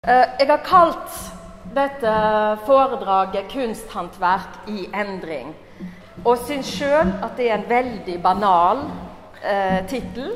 Jeg har kalt dette foredraget «Kunsthåndverk i endring», og synes selv at det en veldig banal titel.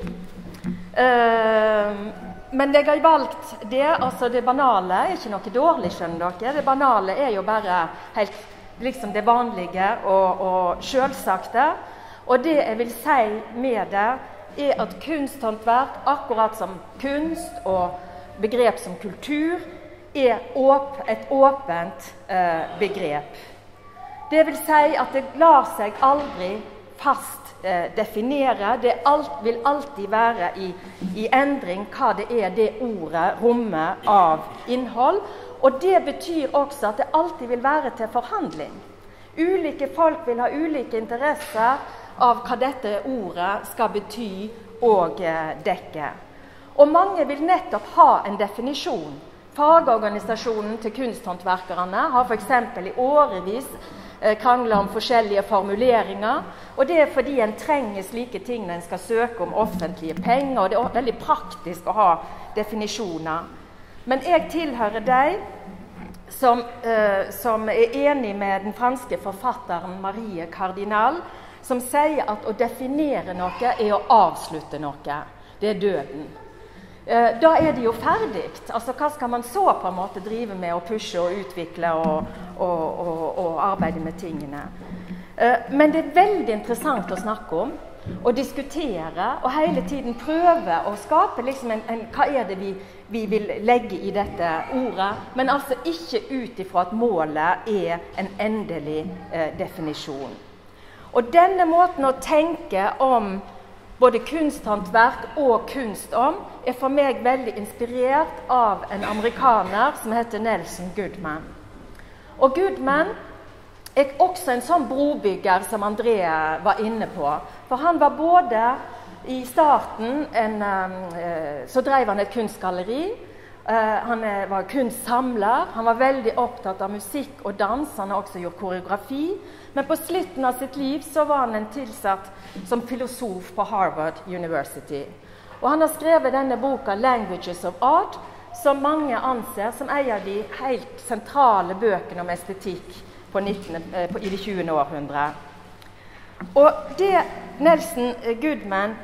Men jeg har valgt det, altså det banale er ikke noe dårlig, skjønner dere. Det banale er jo bare helt liksom det vanlige og selvsagte. Og det jeg vil si med det, er at kunsthåndverk, akkurat som kunst og begrep som kultur, er et åpent begrep. Det vil si at det lar seg aldri fast definere. Det vil alltid være i endring hva det er det ordet rommet av innhold. Og det betyr også at det alltid vil være til forhandling. Ulike folk vil ha ulike interesser av hva dette ordet skal bety og dekke. Og mange vil nettopp ha en definisjon. Fagorganisasjonen til kunsthåndverkerne har for eksempel i årevis krangler om forskjellige formuleringer, og det er fordi en trenger slike ting når en skal søke om offentlige penger, og det er veldig praktisk å ha definisjoner. Men jeg tilhører deg som er enig med den franske forfatteren Marie Cardinal, som sier at å definere noe er å avslutte noe. Det er døden. Da er det jo ferdig. Altså, hva skal man så på en måte drive med å pushe og utvikle og arbeide med tingene? Men det er veldig interessant å snakke om, og diskutere, og hele tiden prøve å skape liksom hva er det vi vil legge i dette ordet, men altså ikke ut ifra at målet er en endelig definisjon. Og denne måten å tenke om både kunsthåndverk og kunst om, er for meg veldig inspirert av en amerikaner som heter Nelson Goodman. Og Goodman er også en sånn brobygger som André var inne på. For han var både i starten, så drev han et kunstgalleri, han var kunstsamler, han var veldig opptatt av musikk og dans, han har også gjort koreografi, men på slutten av sitt liv så var han en tilsatt som filosof på Harvard University. Og han har skrevet denne boka Languages of Art, som mange anser som en av de helt sentrale bøkene om estetikk i det 20. århundre. Og det Nelson Goodman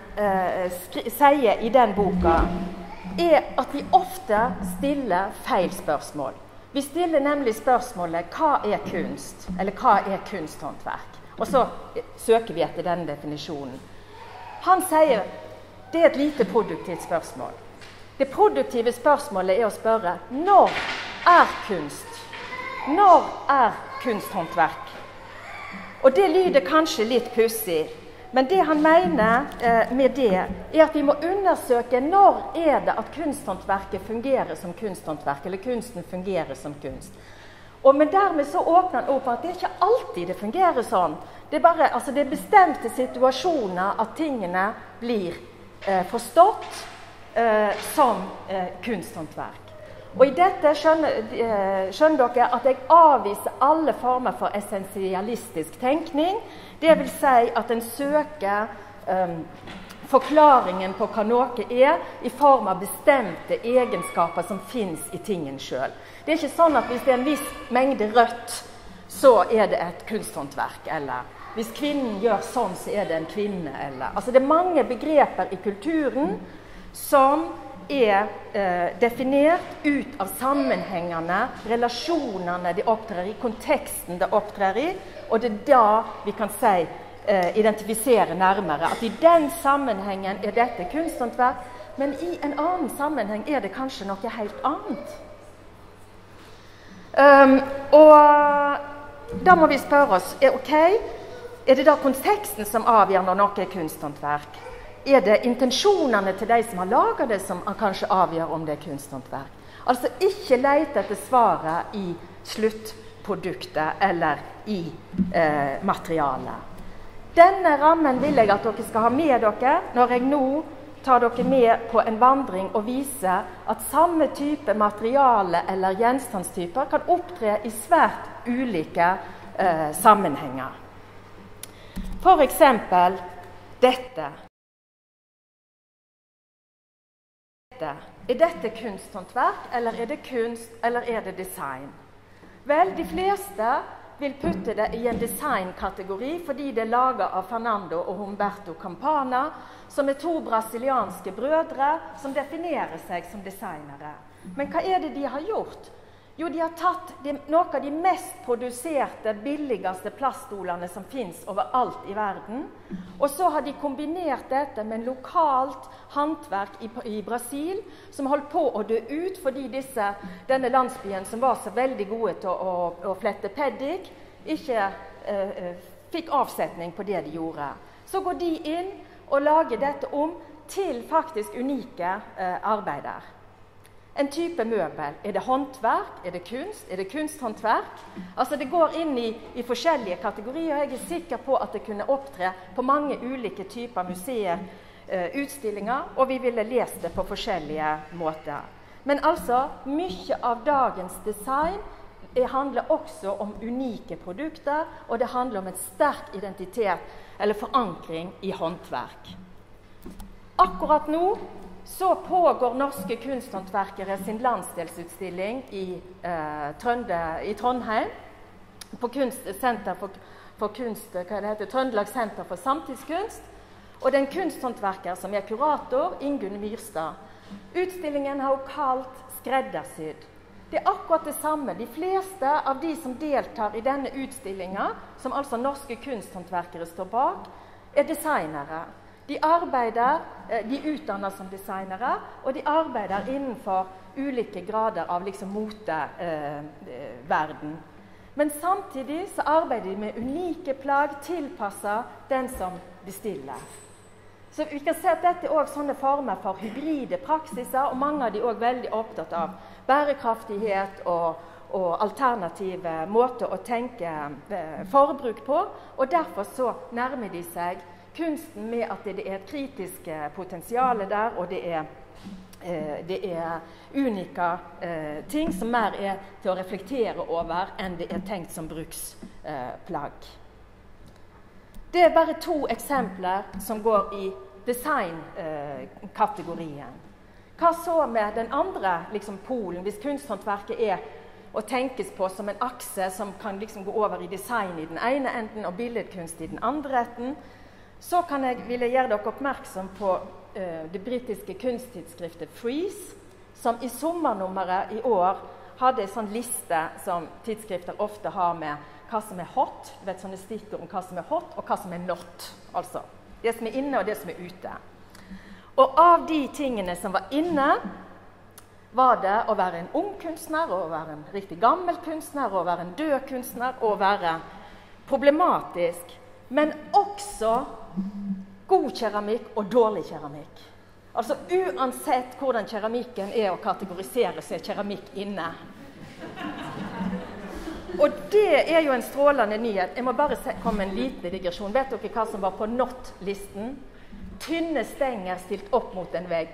sier i den boka, er at vi ofte stiller feil spørsmål. Vi stiller nemlig spørsmålet hva er kunst, eller hva er kunsthåndverk? Og så søker vi etter denne definisjonen. Han sier det er et lite produktivt spørsmål. Det produktive spørsmålet er å spørre når er kunst? Når er kunsthåndverk? Og det lyder kanskje litt pussig, men det han mener med det er at vi må undersøke når er det at kunsthåndverket fungerer som kunsthåndverk, eller kunsten fungerer som kunst. Men dermed så åpner han opp at det er ikke alltid det fungerer sånn. Det er bare, altså det er bestemte situasjoner at tingene blir forstått som kunsthåndverk. Og i dette skjønner dere at jeg avviser alle former for essensialistisk tenkning. Det vil si at en søker forklaringen på hva noe er i form av bestemte egenskaper som finnes i tingen selv. Det er ikke sånn at hvis det er en viss mengde rødt, så er det et kunsthåndverk, eller hvis kvinnen gjør sånn, så er det en kvinne, eller altså det er mange begreper i kulturen som er definert ut av sammenhengene, relasjonene de opptrer i, konteksten de opptrer i, og det er da vi kan si, identifisere nærmere at i den sammenhengen er dette kunsthåndverk, men i en annen sammenheng er det kanskje noe helt annet. Og da må vi spørre oss, er det da konteksten som avgjør når noe er kunsthåndverk? Er det intensjonene til de som har laget det som kanskje avgjør om det er kunsthåndverk? Altså ikke lete etter svaret i sluttproduktet eller i materialet. Denne rammen vil jeg at dere skal ha med dere når jeg nå tar dere med på en vandring og viser at samme type materiale eller gjenstandstyper kan opptre i svært ulike sammenhenger. For eksempel dette. dette kunsthåndverk, eller det kunst, eller det design? Vel, de fleste vil putte det i en designkategori fordi det er laget av Fernando og Humberto Campana, som er 2 brasilianske brødre som definerer seg som designere. Men hva er det de har gjort? Jo, de har tatt noe av de mest produserte, billigste plaststolene som finnes overalt i verden, og så har de kombinert dette med en lokalt håndverk i Brasil, som holdt på å dø ut fordi denne landsbyen som var så veldig gode til å flette peddik, ikke fikk avsetning på det de gjorde. Så går de inn og lager dette om til faktisk unike arbeider. En type møbel. Er det håndverk? Er det kunst? Er det kunsthåndverk? Altså det går inn i forskjellige kategorier, og jeg er sikker på at det kunne opptre på mange ulike typer museer, utstillinger, og vi ville lest det på forskjellige måter. Men altså, mye av dagens design handler også om unike produkter, og det handler om en sterk identitet eller forankring i håndverk. Akkurat nå så pågår norske kunsthåndverkere sin landsdelsutstilling i Trondheim på Senter for kunst, Trøndelag Senter for samtidskunst, og det er en kunsthåndverker som er kurator, Ingunn Myrstad. Utstillingen har hun kalt skreddersydd. Det er akkurat det samme. De fleste av de som deltar i denne utstillingen, som altså norske kunsthåndverkere står bak, er designere. De utdanner som designere, og de arbeider innenfor ulike grader av moteverden. Men samtidig så arbeider de med unike plagg tilpasset den som bestiller. Så vi kan se at dette er også sånne former for hybride praksiser, og mange av de er også veldig opptatt av bærekraftighet og alternative måter å tenke forbruk på, og derfor så nærmer de seg kunsten med at det er et kritisk potensial der, og det er unika ting som mer er til å reflektere over enn det er tenkt som bruksplagg. Det er bare 2 eksempler som går i designkategorien. Hva så med den andre polen, hvis kunsthåndverket er å tenkes på som en akse som kan gå over i design i den ene enden og billedkunst i den andre enden, så vil jeg gjøre dere oppmerksom på det britiske kunsttidsskriftet Frieze, som i sommernummeret i år hadde en sånn liste som tidsskrifter ofte har med hva som er hot, sånne stikkord om hva som er hot og hva som er not, altså det som er inne og det som er ute. Og av de tingene som var inne, var det å være en ung kunstner, å være en riktig gammel kunstner, å være en død kunstner, å være problematisk, men også god keramikk og dårlig keramikk. Altså uansett hvordan keramikken er å kategorisere, så er keramikk inne. Og det er jo en strålende nyhet. Jeg må bare komme med en liten digresjon. Vet dere hva som var på not-listen? Tynne stenger stilt opp mot en vegg.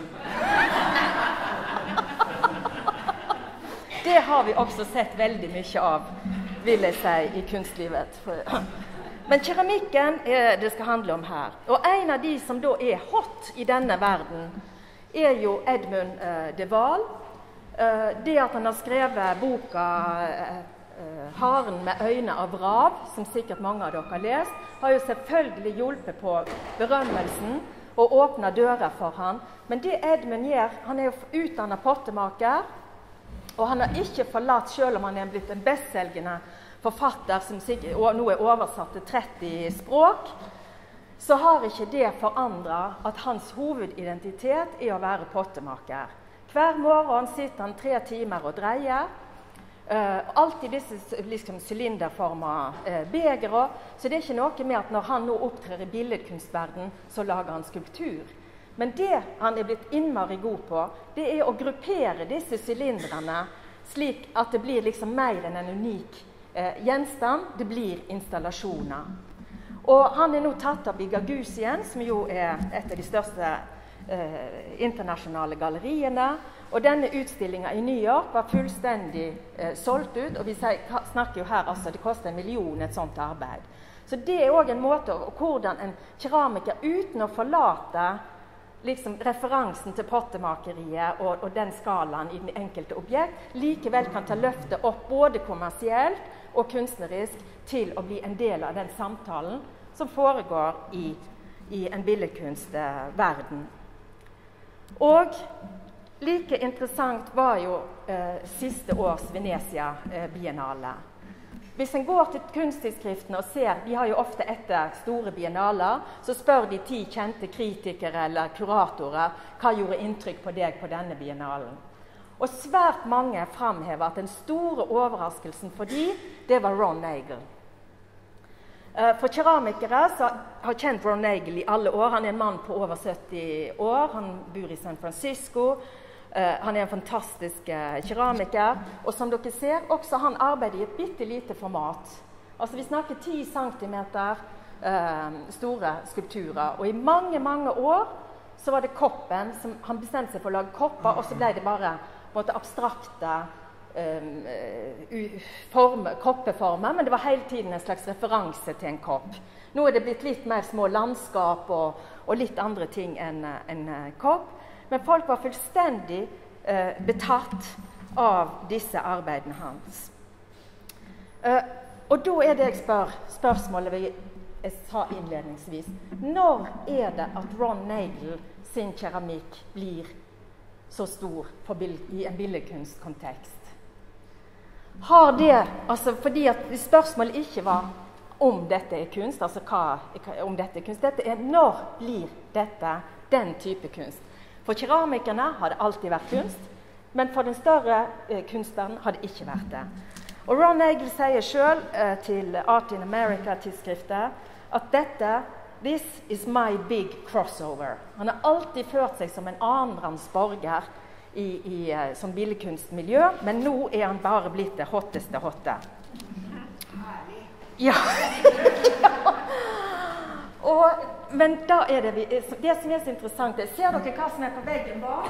Det har vi også sett veldig mye av, vil jeg si, i kunstlivet. Men keramikken det skal handle om her. Og en av de som da er hot i denne verden, er jo Edmund de Waal. Det at han har skrevet boka Haren med øyne av rav, som sikkert mange av dere har lest, har jo selvfølgelig hjulpet på berømmelsen og åpnet dører for han. Men det Edmund gjør, han er jo utdannet pottemaker, og han har ikke forlatt, selv om han er blitt en bestselgende forfatter som nå er oversatt til 30 språk, så har ikke det forandret at hans hovedidentitet er å være pottemaker. Hver morgen sitter han 3 timer og dreier, alltid disse sylinderformede begere, så det er ikke noe med at når han nå opptrer i billedkunstverden, så lager han skulptur. Men det han er blitt innmari god på, det er å gruppere disse sylindrene slik at det blir mer enn en unik gjenstand, det blir installasjoner. Og han er nå tatt av Gagosian, som jo er et av de største internasjonale galleriene, og denne utstillingen i New York var fullstendig solgt ut, og vi snakker jo her, altså det koster 1 million et sånt arbeid. Så det er også en måte hvordan en keramiker uten å forlate liksom referansen til pottemakeriet og den skalaen i den enkelte objekt likevel kan ta løftet opp både kommersielt og kunstnerisk til å bli en del av den samtalen som foregår i en billedkunstverden. Og like interessant var jo siste års Venezia-biennale. Hvis en går til kunsttidsskriftene og ser, de har jo ofte etter store biennaler, så spør de 10 kjente kritikere eller kuratorer hva gjorde inntrykk på deg på denne biennalen. Og svært mange framhever at den store overraskelsen for de, det var Ron Nagel. For keramikere så har kjent Ron Nagel i alle år. Han er en mann på over 70 år, han bor i San Francisco. Han er en fantastisk keramiker, og som dere ser, også han arbeider i et bittelite format. Altså vi snakker 10 centimeter store skulpturer, og i mange, mange år så var det koppen, som han bestemte seg for å lage kopper, og så ble det bare på en måte abstrakte koppeformer, men det var hele tiden en slags referanse til en kopp. Nå er det blitt litt mer små landskap og litt andre ting enn kopp. Men folk var fullstendig betatt av disse arbeidene hans. Og da er det jeg spørsmålet jeg sa innledningsvis. Når er det at Ron Nagel sin keramikk blir så stor i en billedkunstkontekst? Har det, altså fordi at spørsmålet ikke var om dette er kunst, altså om dette er kunst, dette er når blir dette den type kunst? For keramikerne har det alltid vært kunst, men for den større kunstneren har det ikke vært det. Og Ron Nagel sier selv til Art in America-tidsskriftet at this is my big crossover. Han har alltid ført seg som en annenrangs borger som billedkunstmiljø, men nå er han bare blitt det hotteste hotte. Ja. Men da er det som er så interessant. Ser dere hva som er på veggen bak?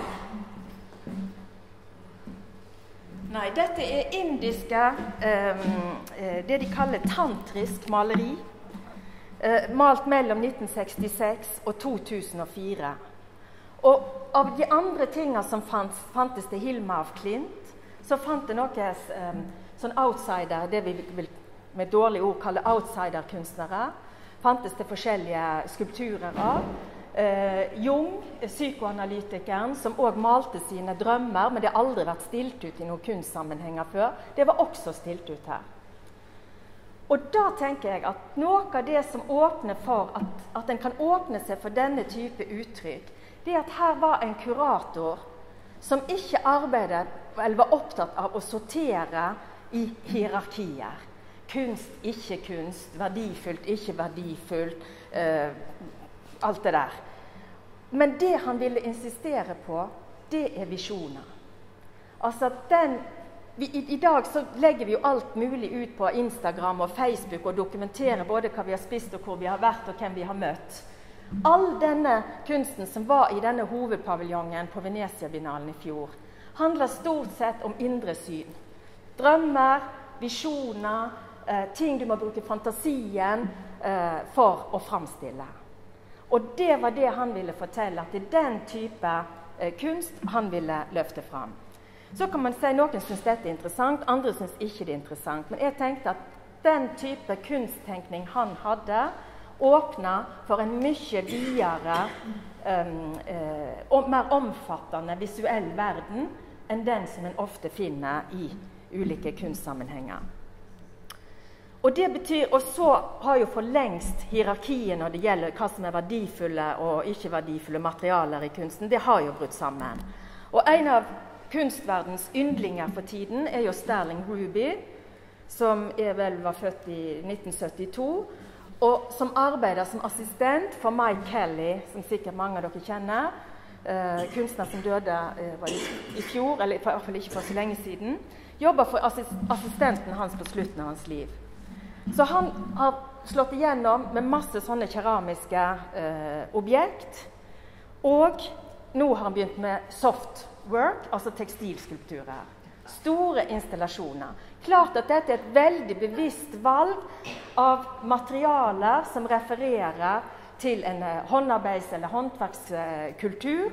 Nei, dette er indiske, det de kaller tantrisk maleri, malt mellom 1966 og 2004. Og av de andre tingene som fantes det Hilma af Klint, så fant det noe sånn outsider, det vi vil med dårlig ord kalle outsider-kunstnere, fantes det forskjellige skulpturer av. Jung, psykoanalytikeren, som også malte sine drømmer, men det har aldri vært stilt ut i noen kunstsammenhenger før, det var også stilt ut her. Og da tenker jeg at noe av det som åpner for at en kan åpne seg for denne type uttrykk, det er at her var en kurator som ikke arbeidet, eller var opptatt av å sortere i hierarkier. Kunst, ikke kunst, verdifullt, ikke verdifullt, alt det der. Men det han ville insistere på, det er visjoner. Altså i dag så legger vi jo alt mulig ut på Instagram og Facebook og dokumenterer både hva vi har spist og hvor vi har vært og hvem vi har møtt. All denne kunsten som var i denne hovedpaviljongen på Venezia-biennalen i fjor, handler stort sett om indre syn. Drømmer, visjoner, ting du må bruke fantasien for å framstille. Og det var det han ville fortelle, at det er den type kunst han ville løfte fram. Så kan man si noen synes dette er interessant, andre synes ikke det er interessant. Men jeg tenkte at den type kunsttenkning han hadde, åpnet for en mye videre og mer omfattende visuell verden enn den som en ofte finner i ulike kunstsammenhenger. Og det betyr, og så har jo for lengst hierarkiet når det gjelder hva som er verdifulle og ikke verdifulle materialer i kunsten, det har jo brutt sammen. Og en av kunstverdens yndlinger for tiden er jo Sterling Ruby, som var født i 1972, og som arbeider som assistent for Mike Kelly, som sikkert mange av dere kjenner, kunstner som døde i fjor, eller i hvert fall ikke for så lenge siden, jobber for assistenten hans på slutten av hans liv. Så han har slått igjennom med masse sånne keramiske objekt, og nå har han begynt med soft work, altså tekstilskulpturer. Store installasjoner. Klart at dette er et veldig bevisst valg av materialer som refererer til en håndarbeids- eller håndverkskultur,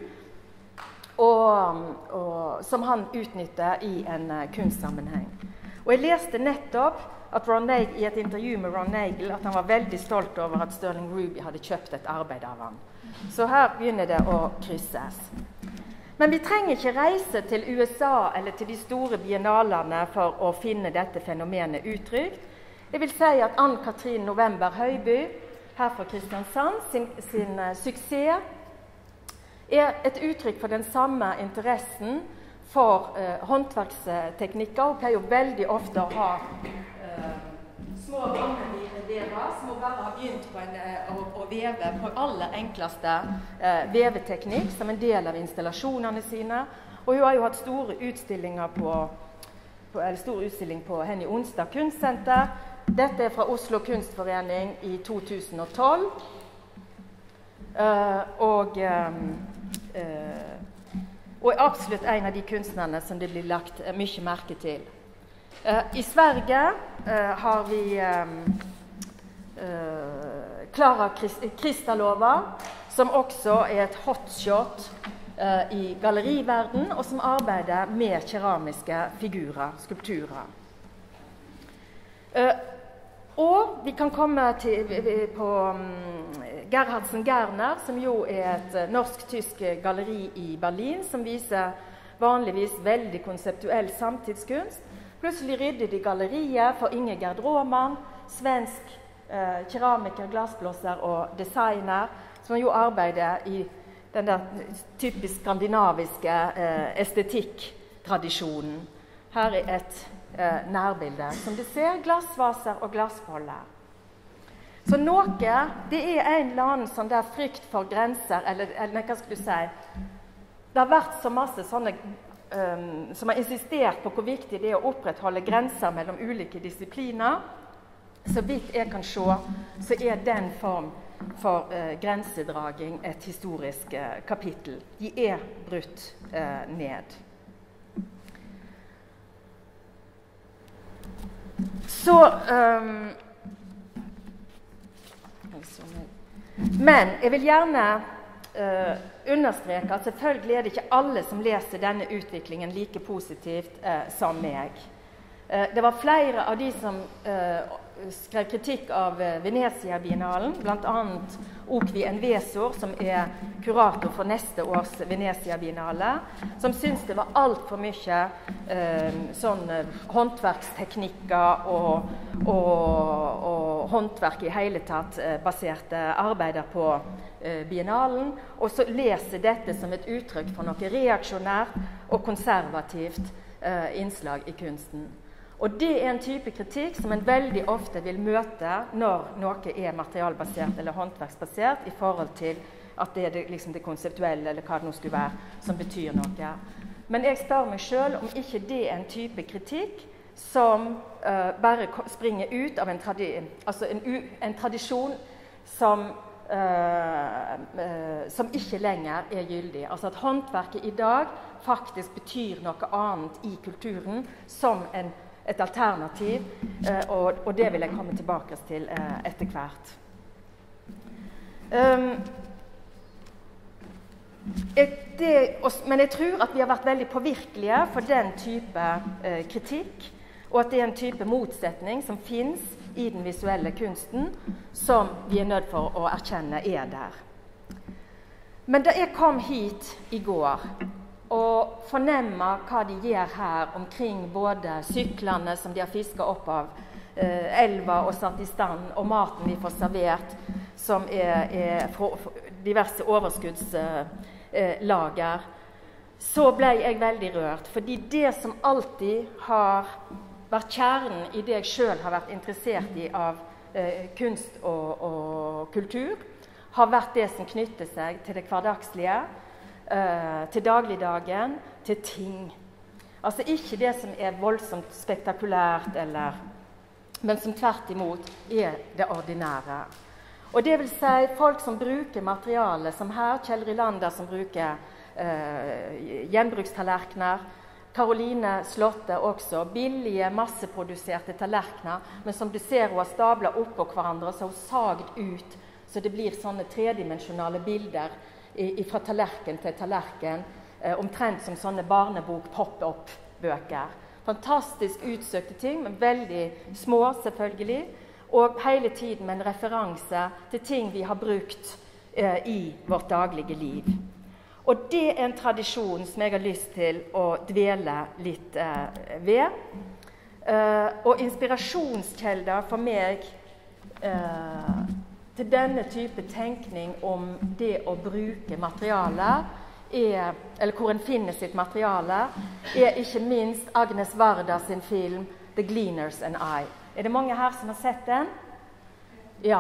og som han utnytter i en kunstsammenheng. Og jeg leste nettopp at i et intervju med Ron Nagel at han var veldig stolt over at Sterling Ruby hadde kjøpt et arbeid av han. Så her begynner det å krysses. Men vi trenger ikke reise til USA eller til de store biennalene for å finne dette fenomenet uttrykt. Jeg vil si at Ann-Katrin November Høiby, her fra Kristiansand, sin suksess er et uttrykk for den samme interessen for håndverksteknikker. Hun pleier jo veldig ofte å ha små vever som hun bare har begynt på å veve på aller enkleste veveteknikk som en del av installasjonene sine. Og hun har jo hatt store utstillinger stor utstilling på Henny Onsdag Kunstsenter. Dette er fra Oslo Kunstforening i 2012. Og er absolutt en av de kunstnerne som det blir lagt mye merke til. I Sverige har vi Klara Kristalova, som også er et hotshot i galleriverden, og som arbeider med keramiske figurer, skulpturer. Og vi kan komme på Gerhardsen Gerner, som jo er et norsk-tysk galleri i Berlin, som viser vanligvis veldig konseptuell samtidskunst. Plutselig rydder de galleriet for Inge Gerd Råman, svensk keramiker, glassblåser og designer, som jo arbeider i den der typisk skandinaviske estetikktradisjonen. Her er et nærbilde. Som du ser, glassvaser og glassboller. Så noe, det er en eller annen sånn der frykt for grenser, eller hva skal du si? Det har vært så masse sånne som har insistert på hvor viktig det er å opprettholde grenser mellom ulike disipliner. Så vidt jeg kan se, så er den form for grensedraging et historisk kapittel. De er brutt ned. Så men jeg vil gjerne understreke at selvfølgelig er det ikke alle som leser denne utviklingen like positivt som meg. Det var flere av de som skrev kritikk av Venezia-biennalen, blant annet Okvi Envesor, som er kurator for neste års Venezia-biennale, som syntes det var alt for mye håndverksteknikker og håndverk i hele tatt baserte arbeider på biennalen, og så leser dette som et uttrykk for noe reaksjonært og konservativt innslag i kunsten. Og det er en type kritikk som en veldig ofte vil møte når noe er materialbasert eller håndverksbasert, i forhold til at det er liksom det konseptuelle, eller hva det nå skulle være, som betyr noe. Men jeg spør meg selv om ikke det er en type kritikk som bare springer ut av en tradisjon som ikke lenger er gyldig. Altså at håndverket i dag faktisk betyr noe annet i kulturen som et alternativ, og det vil jeg komme tilbake til etter hvert. Men jeg tror at vi har vært veldig påvirkelige for den type kritikk, og at det er en type motsetning som finnes i den visuelle kunsten, som vi er nødt for å erkjenne er der. Men da jeg kom hit i går, og fornemmer hva de gjør her omkring både syklene som de har fisket opp av elva og satt i stand, og maten vi får servert, som er diverse overskuddslager, så ble jeg veldig rørt. Fordi det som alltid har vært kjernen i det jeg selv har vært interessert i av kunst og kultur, har vært det som knytter seg til det hverdagslige, til dagligdagen, til ting. Altså ikke det som er voldsomt spektakulært, men som tvert imot er det ordinære. Og det vil si folk som bruker materiale, som her, Kjell Rylander som bruker gjenbrukstallerkener, Karoline Slotte også, billige, masseproduserte tallerkener, men som du ser hun har stablet opp på hverandre, så hun sagd ut så det blir sånne tredimensjonale bilder fra tallerken til tallerken, omtrent som sånne barnebok pop-up-bøker. Fantastisk utsøkte ting, men veldig små selvfølgelig, og hele tiden med en referanse til ting vi har brukt i vårt daglige liv. Og det en tradisjon som jeg har lyst til å dvele litt ved. Og inspirasjonskjelder for meg til denne type tenkning om det å bruke materialer, eller hvor en finner sitt materiale, ikke minst Agnes Varda sin film The Gleaners and I. Det mange her som har sett den? Ja.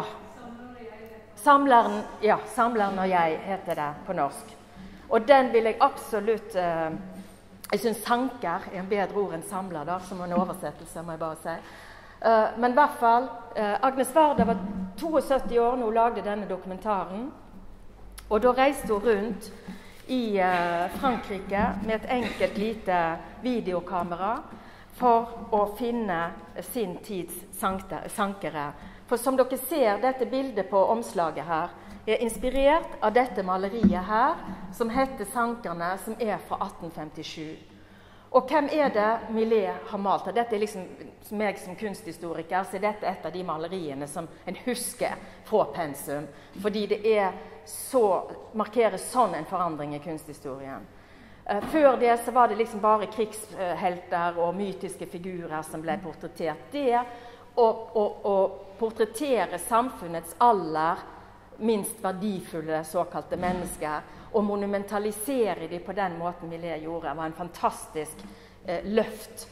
Samleren og jeg heter det på norsk. Og den vil jeg absolutt, jeg synes sanker en bedre ord enn samler da, som en oversettelse, må jeg bare si. Men i hvert fall, Agnes Varda var 72 år når hun lagde denne dokumentaren, og da reiste hun rundt i Frankrike med et enkelt lite videokamera for å finne sin tids sankere. For som dere ser, dette bildet på omslaget her inspirert av dette maleriet her, som heter Sankerne, som fra 1857. Og hvem det Millet har malt? Dette liksom, meg som kunsthistoriker, så dette et av de maleriene som en husker fra pensum, fordi det markerer sånn en forandring i kunsthistorien. Før det så var det liksom bare krigshelter og mytiske figurer som ble portrettert. Det å portrettere samfunnets aller minst verdifulle såkalte mennesker og monumentalisere de på den måten Millet gjorde, var en fantastisk løft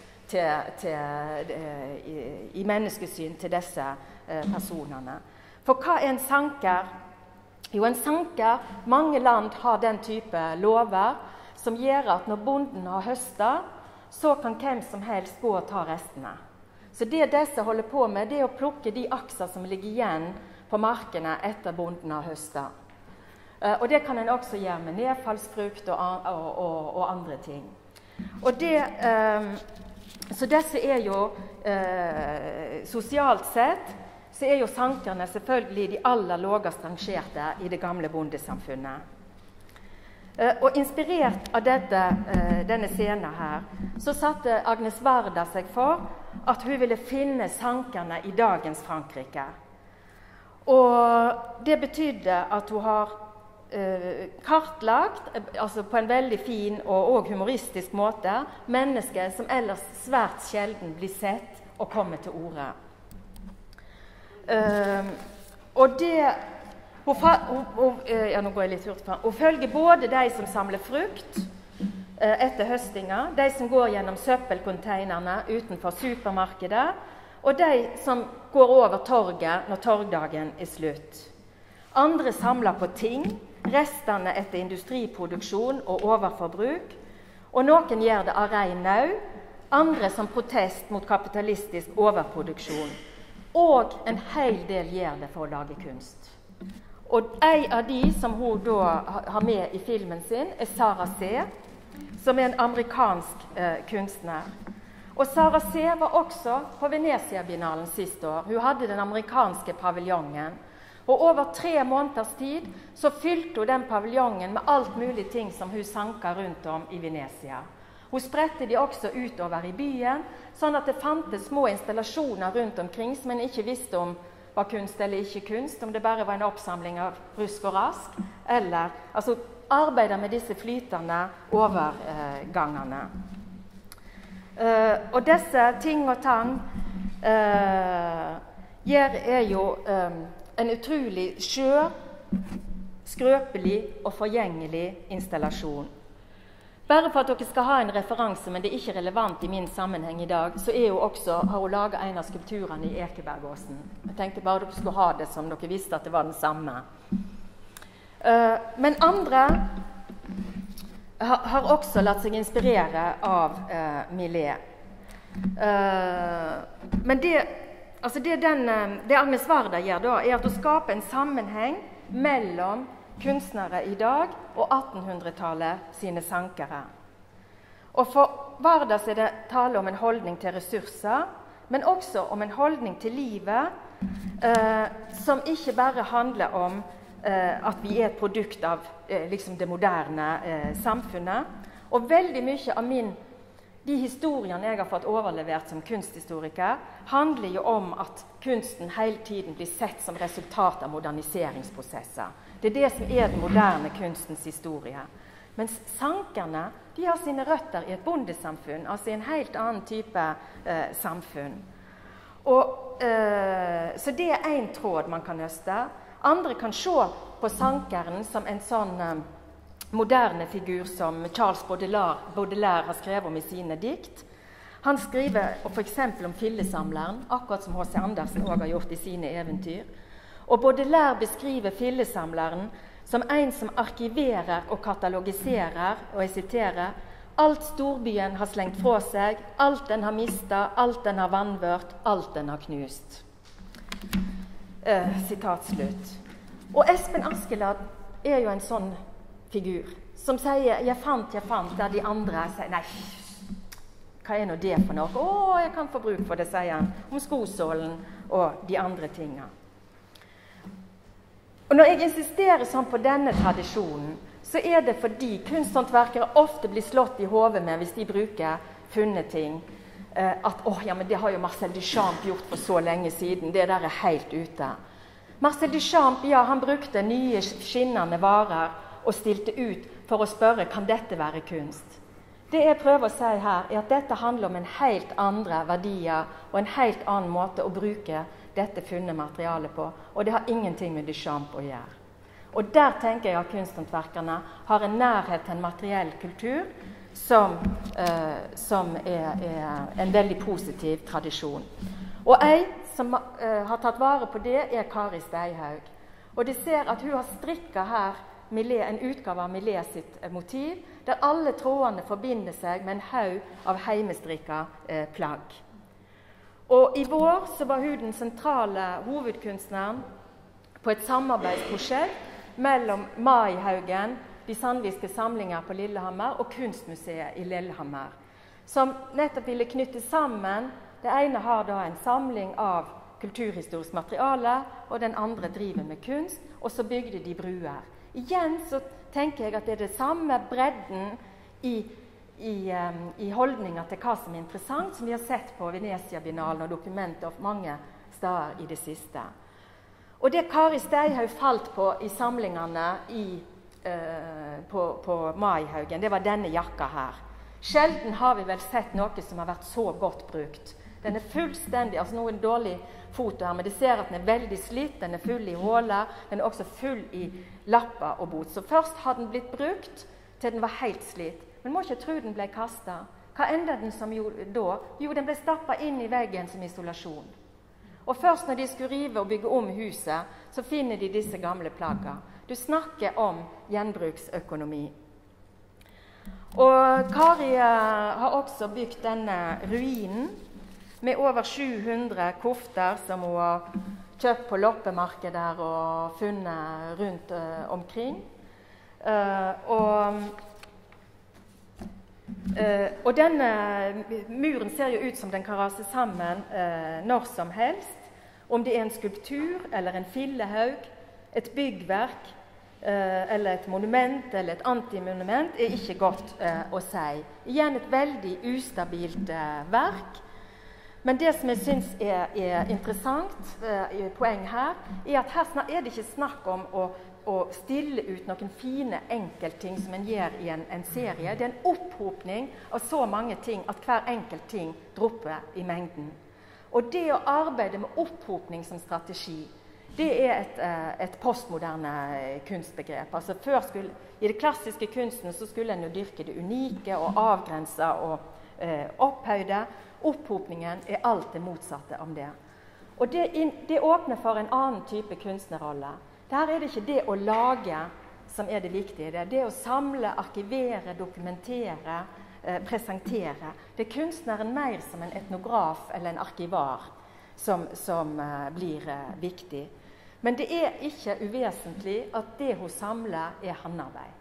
i menneskesyn til disse personene. For hva en sanker? Jo, en sanker, mange land har den type lover som gjør at når bonden har høstet, så kan hvem som helst gå og ta restene. Så det disse holder på med, det å plukke de akser som ligger igjen på markene etter bonden har høstet. Og det kan en også gjøre med nedfallsfrukt og andre ting. Og så disse jo, sosialt sett, så jo sankerne selvfølgelig de aller lavest rangerte i det gamle bondesamfunnet. Og inspirert av denne scenen her, så satte Agnes Varda seg for at hun ville finne sankerne i dagens Frankrike. Og det betydde at hun har kartlagt, altså på en veldig fin og humoristisk måte, mennesker som ellers svært sjelden blir sett og kommer til orde. Og det nå går jeg litt hurt fra. Hun følger både de som samler frukt etter høstinga, de som går gjennom søppelkonteinerne utenfor supermarkedet, og de som går over torget når torgdagen slutt. Andre samler på ting, restene etter industriproduksjon og overforbruk, og noen gjør det av ren nød, andre som protest mot kapitalistisk overproduksjon, og en hel del gjør det for å lage kunst. Og en av de som hun da har med i filmen sin Sara C., som en amerikansk kunstner. Og Sara C. var også på Venezia-biennalen siste år. Hun hadde den amerikanske paviljongen. Og over 3 måneders tid så fylte hun den paviljongen med alt mulig ting som hun sanket rundt om i Venezia. Hun spredte de også utover i byen, sånn at det fantes små installasjoner rundt omkring som en ikke visste om var kunst eller ikke kunst, om det bare var en oppsamling av rusk og rask, eller altså arbeidet med disse flytende overgangene. Og disse ting og tang jo en utrolig skjør, skrøpelig og forgjengelig installasjon. Bare for at dere skal ha en referanse, men det ikke relevant i min sammenheng i dag, så har hun laget en av skulpturene i Ekebergåsen. Jeg tenkte bare dere skulle ha det som dere visste at det var den samme. Men andre har også latt seg inspirere av Millet. Men det Agnes Varda gjør da, at hun skaper en sammenheng mellom kunstnere i dag og 1800-tallet sine sankere. Og for Varda er det tale om en holdning til ressurser, men også om en holdning til livet som ikke bare handler om at vi er et produkt av liksom det moderne samfunnet. Og veldig mye av de historiene jeg har fått overlevert som kunsthistoriker, handler jo om at kunsten hele tiden blir sett som resultat av moderniseringsprosesser. Det er det som er den moderne kunstens historie. Mens sankerne, de har sine røtter i et bondesamfunn, altså i en helt annen type samfunn. Så det er en tråd man kan nøste. Andre kan se på sankeren som en sånn moderne figur som Charles Baudelaire har skrevet om i sine dikt. Han skriver for eksempel om fillesamleren, akkurat som H.C. Andersen også har gjort i sine eventyr. Og Baudelaire beskriver fillesamleren som en som arkiverer og katalogiserer, og jeg siterer, alt storbyen har slengt fra seg, alt den har mistet, alt den har vanvørt, alt den har knust. Sitat slutt. Og Espen Askeladd er jo en sånn figur som sier 'jeg fant', der de andre sier 'nei, hva er nå det for noe?' 'Å, jeg kan få bruk for det', sier han om skosålen og de andre tingene. Og når jeg insisterer sånn på denne tradisjonen, så er det fordi kunsthåndverkere ofte blir slått i hodet med, hvis de bruker funne ting, at ja, men det har jo Marcel Duchamp gjort for så lenge siden, det der er helt ute. Marcel Duchamp, ja, han brukte nye skinnende varer og stilte ut for å spørre, kan dette være kunst? Det jeg prøver å si her, er at dette handler om en helt andre verdier og en helt annen måte å bruke dette funne materialet på, og det har ingenting med Duchamp å gjøre. Og der tenker jeg at kunsthåndverkerne har en nærhet til en materiell kultur som er en veldig positiv tradisjon. Og jeg som har tatt vare på det, er Kari Steihaug. Og de ser at hun har strikket her en utgave av Millet sitt motiv, der alle trådene forbinder seg med en haug av heimestrikket plagg. Og i vår så var hun den sentrale hovedkunstneren på et samarbeidsprosjekt mellom Maihaugen, de sandviske samlinger på Lillehammer og Kunstmuseet i Lillehammer, som nettopp ville knytte sammen. Det ene har da en samling av kulturhistorisk materiale, og den andre driver med kunst, og så bygde de bruer. Igjen så tenker jeg at det er det samme bredden i holdninger til hva som er interessant, som vi har sett på Venezia-binalen og dokumenter av mange steder i det siste. Og det Kari Steihaug falt på i samlingene på Maihaugen, det var denne jakka her. Sjelden har vi vel sett noe som har vært så godt brukt. Den er fullstendig, altså noen dårlig foto her, men det ser at den er veldig slitt, den er full i håler, den er også full i lapper og bot. Så først har den blitt brukt til den var helt slitt, men må ikke tro den ble kastet. Hva enda den som gjorde da? Jo, den ble stappet inn i veggen som isolasjon. Og først når de skulle rive og bygge om huset, så finner de disse gamle plaggene. Du snakker om gjenbruksøkonomi. Og Kari har også bygd denne ruinen, med over 700 kofter som hun har kjøpt på loppemarkeder og funnet rundt omkring. Og denne muren ser jo ut som den kan rase sammen når som helst. Om det er en skulptur eller en fillehaug, et byggverk eller et monument eller et antimonument er ikke godt å si. Igjen et veldig ustabilt verk. Men det som jeg synes er interessant, poeng her, er at her er det ikke snakk om å stille ut noen fine enkeltting som en gjør i en serie. Det er en opphopning av så mange ting at hver enkelt ting dropper i mengden. Og det å arbeide med opphopning som strategi, det er et postmoderne kunstbegrep. Altså i det klassiske kunsten så skulle en jo dyrke det unike og avgrense og opphøyde. Opphopningen er alt det motsatte om det. Og det åpner for en annen type kunstnerrolle. Der er det ikke det å lage som er det viktige. Det er det å samle, arkivere, dokumentere, presentere. Det er kunstneren mer som en etnograf eller en arkivar som blir viktig. Men det er ikke uvesentlig at det hun samler er håndarbeid.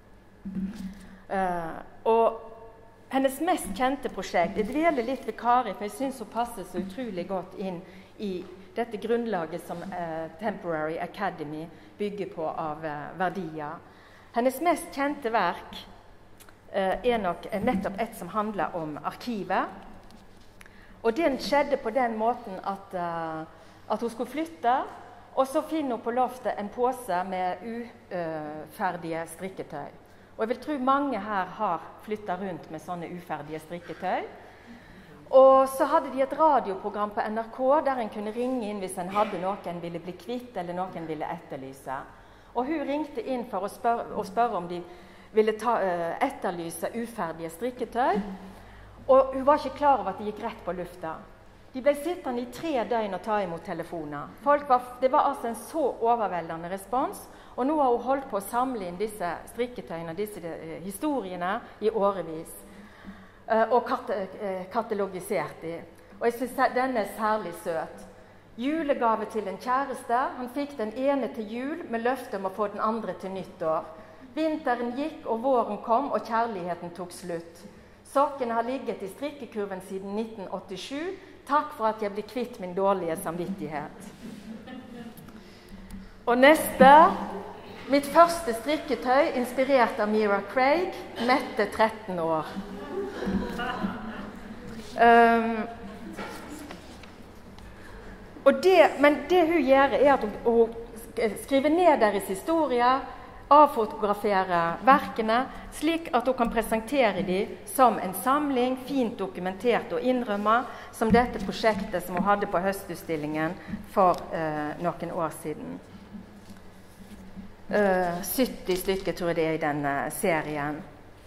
Og hennes mest kjente prosjekt, jeg dveler litt ved Kari, for jeg synes hun passer så utrolig godt inn i dette grunnlaget som Temporary Academy bygger på av verdier. Hennes mest kjente verk nok nettopp et som handler om arkivet. Og den skjedde på den måten at hun skulle flytte, og så finner hun på loftet en pose med uferdige strikketøy. Og jeg vil tro mange her har flyttet rundt med sånne uferdige strikketøy. Og så hadde de et radioprogram på NRK der en kunne ringe inn hvis en hadde noe en ville bli kvitt eller noe en ville etterlyse. Og hun ringte inn for å spørre om de ville etterlyse uferdige strikketøy. Og hun var ikke klar over at de gikk rett på lufta. De ble sittende i 3 døgn og ta imot telefoner. Det var altså en så overveldende respons, og nå har hun holdt på å samle inn disse strikketøyene, disse historiene i årevis, og katalogisert de. Og jeg synes denne er særlig søt. Julegave til en kjæreste. Han fikk den ene til jul med løfte om å få den andre til nyttår. Vinteren gikk, og våren kom, og kjærligheten tok slutt. Sokkene har ligget i strikkekurven siden 1987. Takk for at jeg ble kvitt min dårlige samvittighet. Og neste. Mitt første strikketøy, inspirert av Mira Craig, Mette 13 år. Men det hun gjør er at hun skriver ned deres historier, avfotograferer verkene, slik at hun kan presentere dem som en samling, fint dokumentert og innrømmet, som dette prosjektet som hun hadde på høstutstillingen for noen år siden. 70 stykker tror jeg det er i denne serien.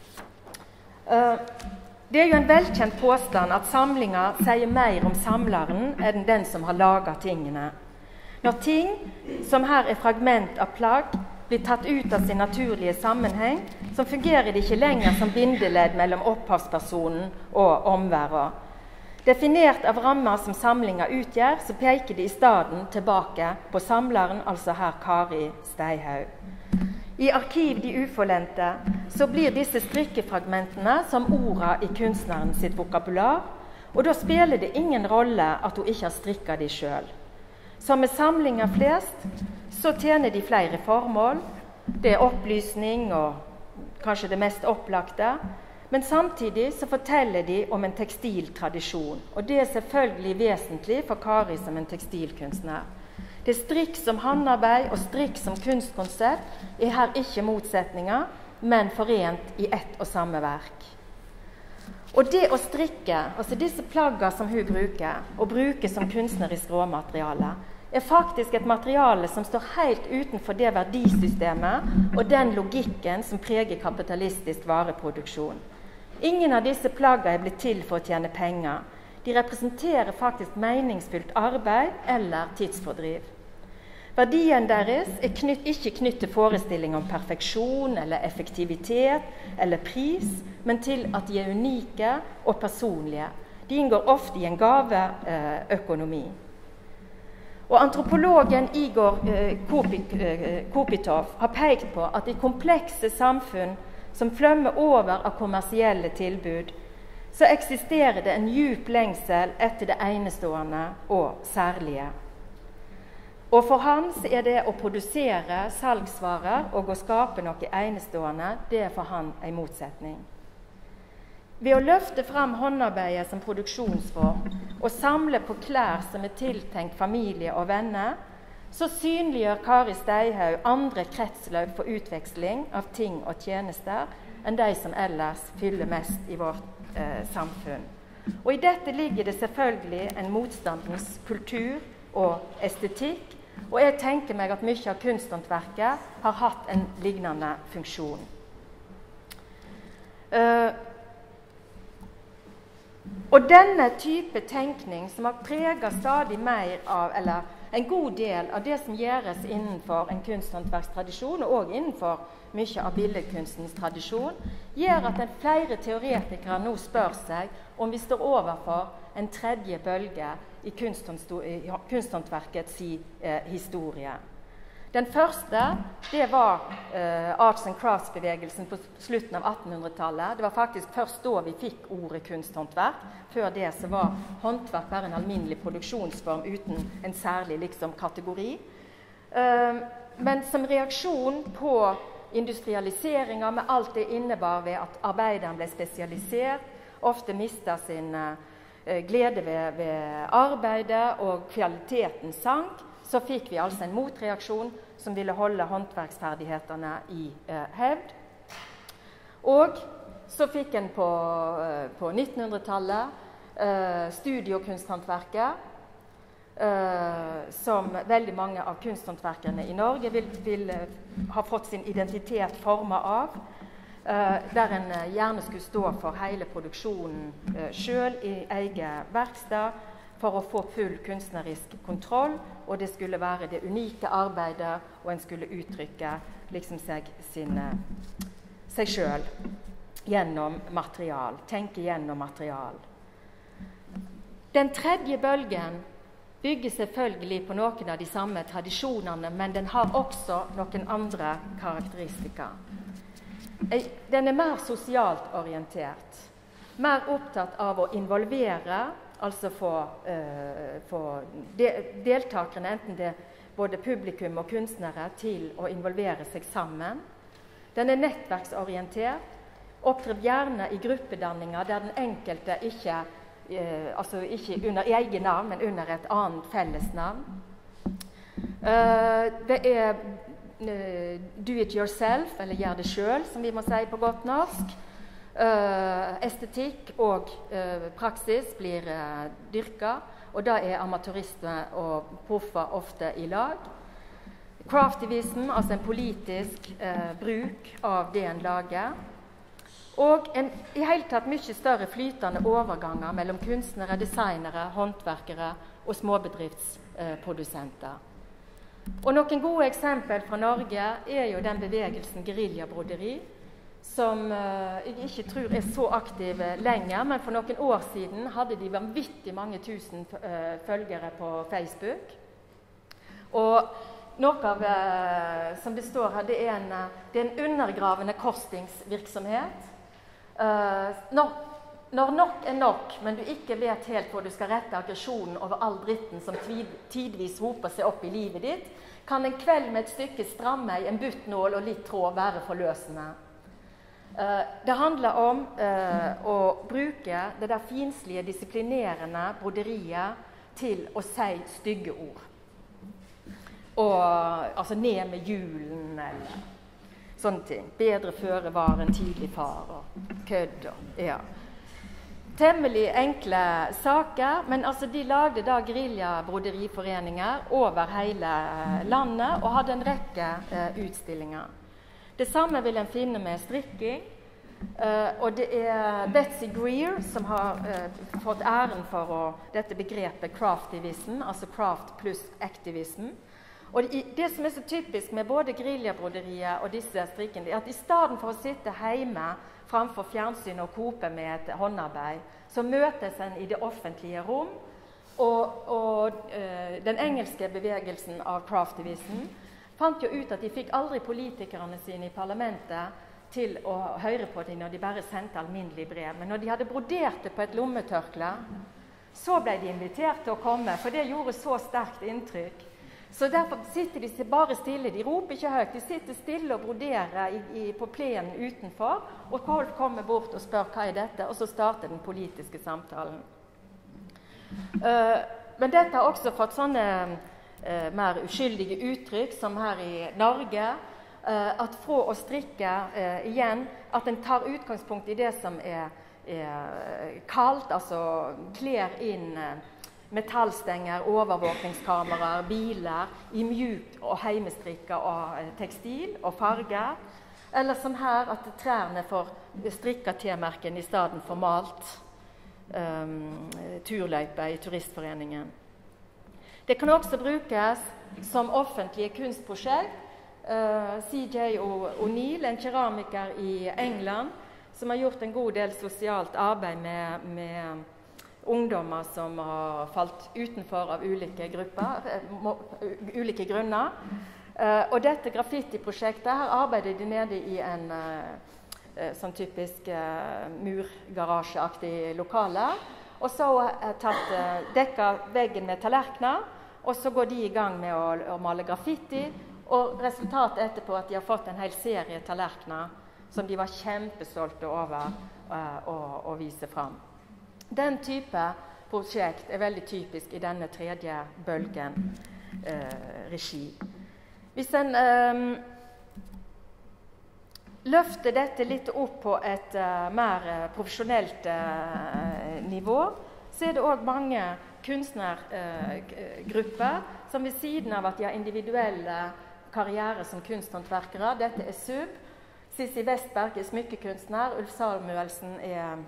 Det er jo en velkjent påstand at samlinger sier mer om samleren enn den som har laget tingene. Når ting, som her er fragment av plagg, blir tatt ut av sin naturlige sammenheng, så fungerer det ikke lenger som bindeledd mellom opphavspersonen og omverden. Definert av rammer som samlinger utgjør, så peker de i stedet tilbake på samleren, altså her Kari Steihaug. I Arkiv de uforlente så blir disse strikkefragmentene som orda i kunstneren sitt vokabular, og da spiller det ingen rolle at hun ikke har strikket de selv. Som med samlinger flest, så tjener de flere formål. Det er opplysning og kanskje det mest opplagte, men samtidig så forteller de om en tekstiltradisjon, og det er selvfølgelig vesentlig for Kari som en tekstilkunstner. Det er strikk som handarbeid og strikk som kunstkonsept er her ikke motsetninger, men forent i ett og samme verk. Og det å strikke, altså disse plaggene som hun bruker, og bruker som kunstnerisk råmateriale, er faktisk et materiale som står helt utenfor det verdisystemet og den logikken som preger kapitalistisk vareproduksjon. Ingen av disse plaggene er blitt til for å tjene penger. De representerer faktisk meningsfullt arbeid eller tidsfordriv. Verdien deres er ikke knyttet til forestilling om perfeksjon eller effektivitet eller pris, men til at de er unike og personlige. De inngår ofte i en gaveøkonomi. Og antropologen Igor Kopitov har pekt på at i komplekse samfunn som flømmer over av kommersielle tilbud, så eksisterer det en djup lengsel etter det enestående og særlige. Og for han er det å produsere salgsvarer og å skape noe enestående, det er for han en motsetning. Ved å løfte frem håndarbeidet som produksjonsform og samle på klær som er tiltenkt familie og venner, så synliggjør Kari Steihaug andre kretsløp for utveksling av ting og tjenester enn de som ellers fyller mest i vårt samfunn. Og i dette ligger det selvfølgelig en motstandens kultur og estetikk, og jeg tenker meg at mye av kunsthåndverket har hatt en lignende funksjon. Og denne type tenkning som har preget stadig mer av, eller en god del av det som gjøres innenfor en kunsthåndverkstradisjon, og også innenfor mye av billedkunstens tradisjon, gjør at flere teoretikere nå spør seg om vi står overfor en tredje bølge i kunsthåndverkets historie. Den første, det var arts and crafts-bevegelsen på slutten av 1800-tallet. Det var faktisk først da vi fikk ordet kunsthåndverk. Før det så var håndverk bare en alminnelig produksjonsform uten en særlig kategori. Men som reaksjon på industrialiseringen med alt det innebar ved at arbeideren ble spesialisert, ofte mistet sin glede ved arbeidet og kvaliteten sank, så fikk vi altså en motreaksjon som ville holde håndverksferdighetene i hevd. Og så fikk en på 1900-tallet studiokunsthåndverket, som veldig mange av kunsthåndverkerne i Norge vil ha fått sin identitet formet av, der en gjerne skulle stå for hele produksjonen selv i eget verksted for å få full kunstnerisk kontroll, og det skulle være det unike arbeidet, og en skulle uttrykke seg selv gjennom material, tenke gjennom material. Den tredje bølgen bygger selvfølgelig på noen av de samme tradisjonene, men den har også noen andre karakteristika. Den mer sosialt orientert, mer opptatt av å involvere, altså få deltakerne, enten det både publikum og kunstnere, til å involvere seg sammen. Den nettverksorientert, opptrer gjerne i gruppedanninger der den enkelte ikke under egen navn, men under et annet fellesnavn. Det do it yourself, eller gjør det selv, som vi må si på godt norsk. Estetikk og praksis blir dyrket, og da amatørister og proffer ofte i lag. Craftivism, altså en politisk bruk av det en lager. Og i hele tatt mye større flytende overganger mellom kunstnere, designere, håndverkere og småbedriftsprodusenter. Og noen gode eksempel fra Norge jo den bevegelsen guerillabroderi, som jeg ikke tror så aktiv lenger, men for noen år siden hadde de vanvittig mange tusen følgere på Facebook. Og noe av, som det står her, det en undergravende kostingsvirksomhet. Når nok nok, men du ikke vet helt hvor du skal rette aggresjonen over all dritten som tidvis hoper seg opp i livet ditt, kan en kveld med et stykke strammei, en buttnål og litt tråd være forløsende. Det handler om å bruke det der finslige, disiplinerende broderiet til å si stygge ord. Og altså ned med julen eller sånne ting. Bedre føre var en tidlig far og kødd og ja. Temmelig enkle saker, men altså de lagde da guerillabroderiforeninger over hele landet og hadde en rekke utstillinger. Det samme vil en finne med strikking, og det Betsy Greer som har fått æren for dette begrepet craftivism, altså craft pluss activism. Og det som så typisk med både guerillabroderiet og disse strikkene, at i stedet for å sitte hjemme framfor fjernsyn og kope med et håndarbeid, så møtes en i det offentlige rom, og den engelske bevegelsen av craftivism fant jo ut at de fikk aldri politikerne sine i parlamentet til å høre på dem når de bare sendte alminnelige brev. Men når de hadde brodert det på et lommetørkle, så ble de invitert til å komme, for det gjorde så sterkt inntrykk. Så derfor sitter de bare stille, de roper ikke høyt, de sitter stille og broderer på plenen utenfor, og folk kommer bort og spør hva dette, og så starter den politiske samtalen. Men dette har også fått sånne mer uskyldige uttrykk, som her i Norge, at fra å strikke igjen, at en tar utgangspunkt i det som kaldt, altså kler inn metallstenger, overvåkningskameraer, biler, i mjukt og heimestrikket og tekstil og farger, eller som her at trærne får strikket T-merken i stedet for malt turløype i turistforeningen. Det kan også brukes som offentlige kunstprosjekt. C.J. O'Neill, en keramiker i England, som har gjort en god del sosialt arbeid med ungdommer som har falt utenfor av ulike grupper, ulike grunner. Og dette graffiti-prosjektet, her arbeider de nede i en sånn typisk murgarasjeaktig lokale. Og så dekket veggen med tallerkener, og så går de i gang med å male graffiti. Og resultatet etterpå at de har fått en hel serie tallerkener som de var kjempestolte over å vise fram. Den type prosjekt er veldig typisk i denne tredje bølgen regi. Hvis en løfter dette litt opp på et mer profesjonelt nivå, så er det også mange kunstnergrupper som ved siden av at de har individuelle karriere som kunsthåndverkere. Dette er SUB. Sissi Westberg er smykkekunstner, Ulf Samuelsen er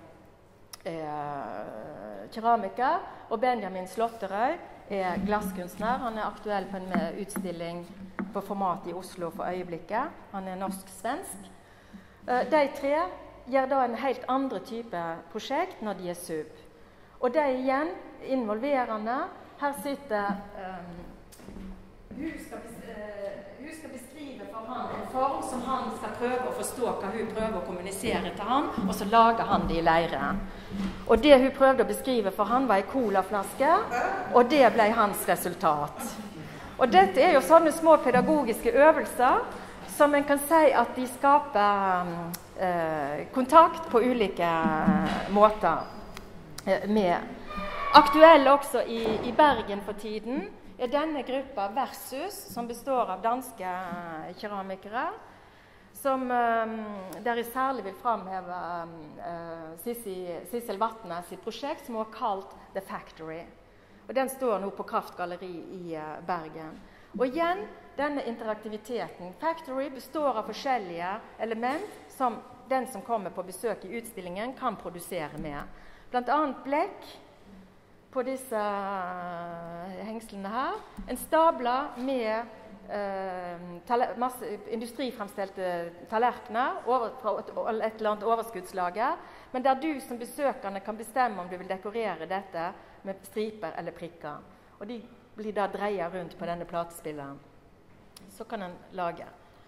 keramiker, og Benjamin Slåtterøy er glasskunstner. Han er aktuell på en utstilling på format i Oslo for øyeblikket. Han er norsk-svensk. De tre gjør da en helt andre type prosjekt når de er SUB. Og de igjen involverende. Her sitter hun skal beskrive for han en form som han skal prøve å forstå hva hun prøver å kommunisere til han, og så lager han det i leire. Og det hun prøvde å beskrive for han var en colaflaske, og det ble hans resultat. Og dette er jo sånne små pedagogiske øvelser som en kan si at de skaper kontakt på ulike måter med. Aktuell også i Bergen for tiden er denne gruppa Versus, som består av danske keramikere, som der jeg særlig vil framheve Sissel Vatnes sitt prosjekt, som var kalt The Factory. Og den står nå på Kraftgalleri i Bergen. Og igjen, denne interaktiviteten. Factory består av forskjellige element som den som kommer på besøk i utstillingen kan produsere med. Blant annet blekk, på disse hengslene her. En stabla med masse industrifremstelte tallerkener fra et eller annet overskuddslager, men der du som besøkende kan bestemme om du vil dekorere dette med striper eller prikker. Og de blir da dreiet rundt på denne platespilleren. Så kan en lage.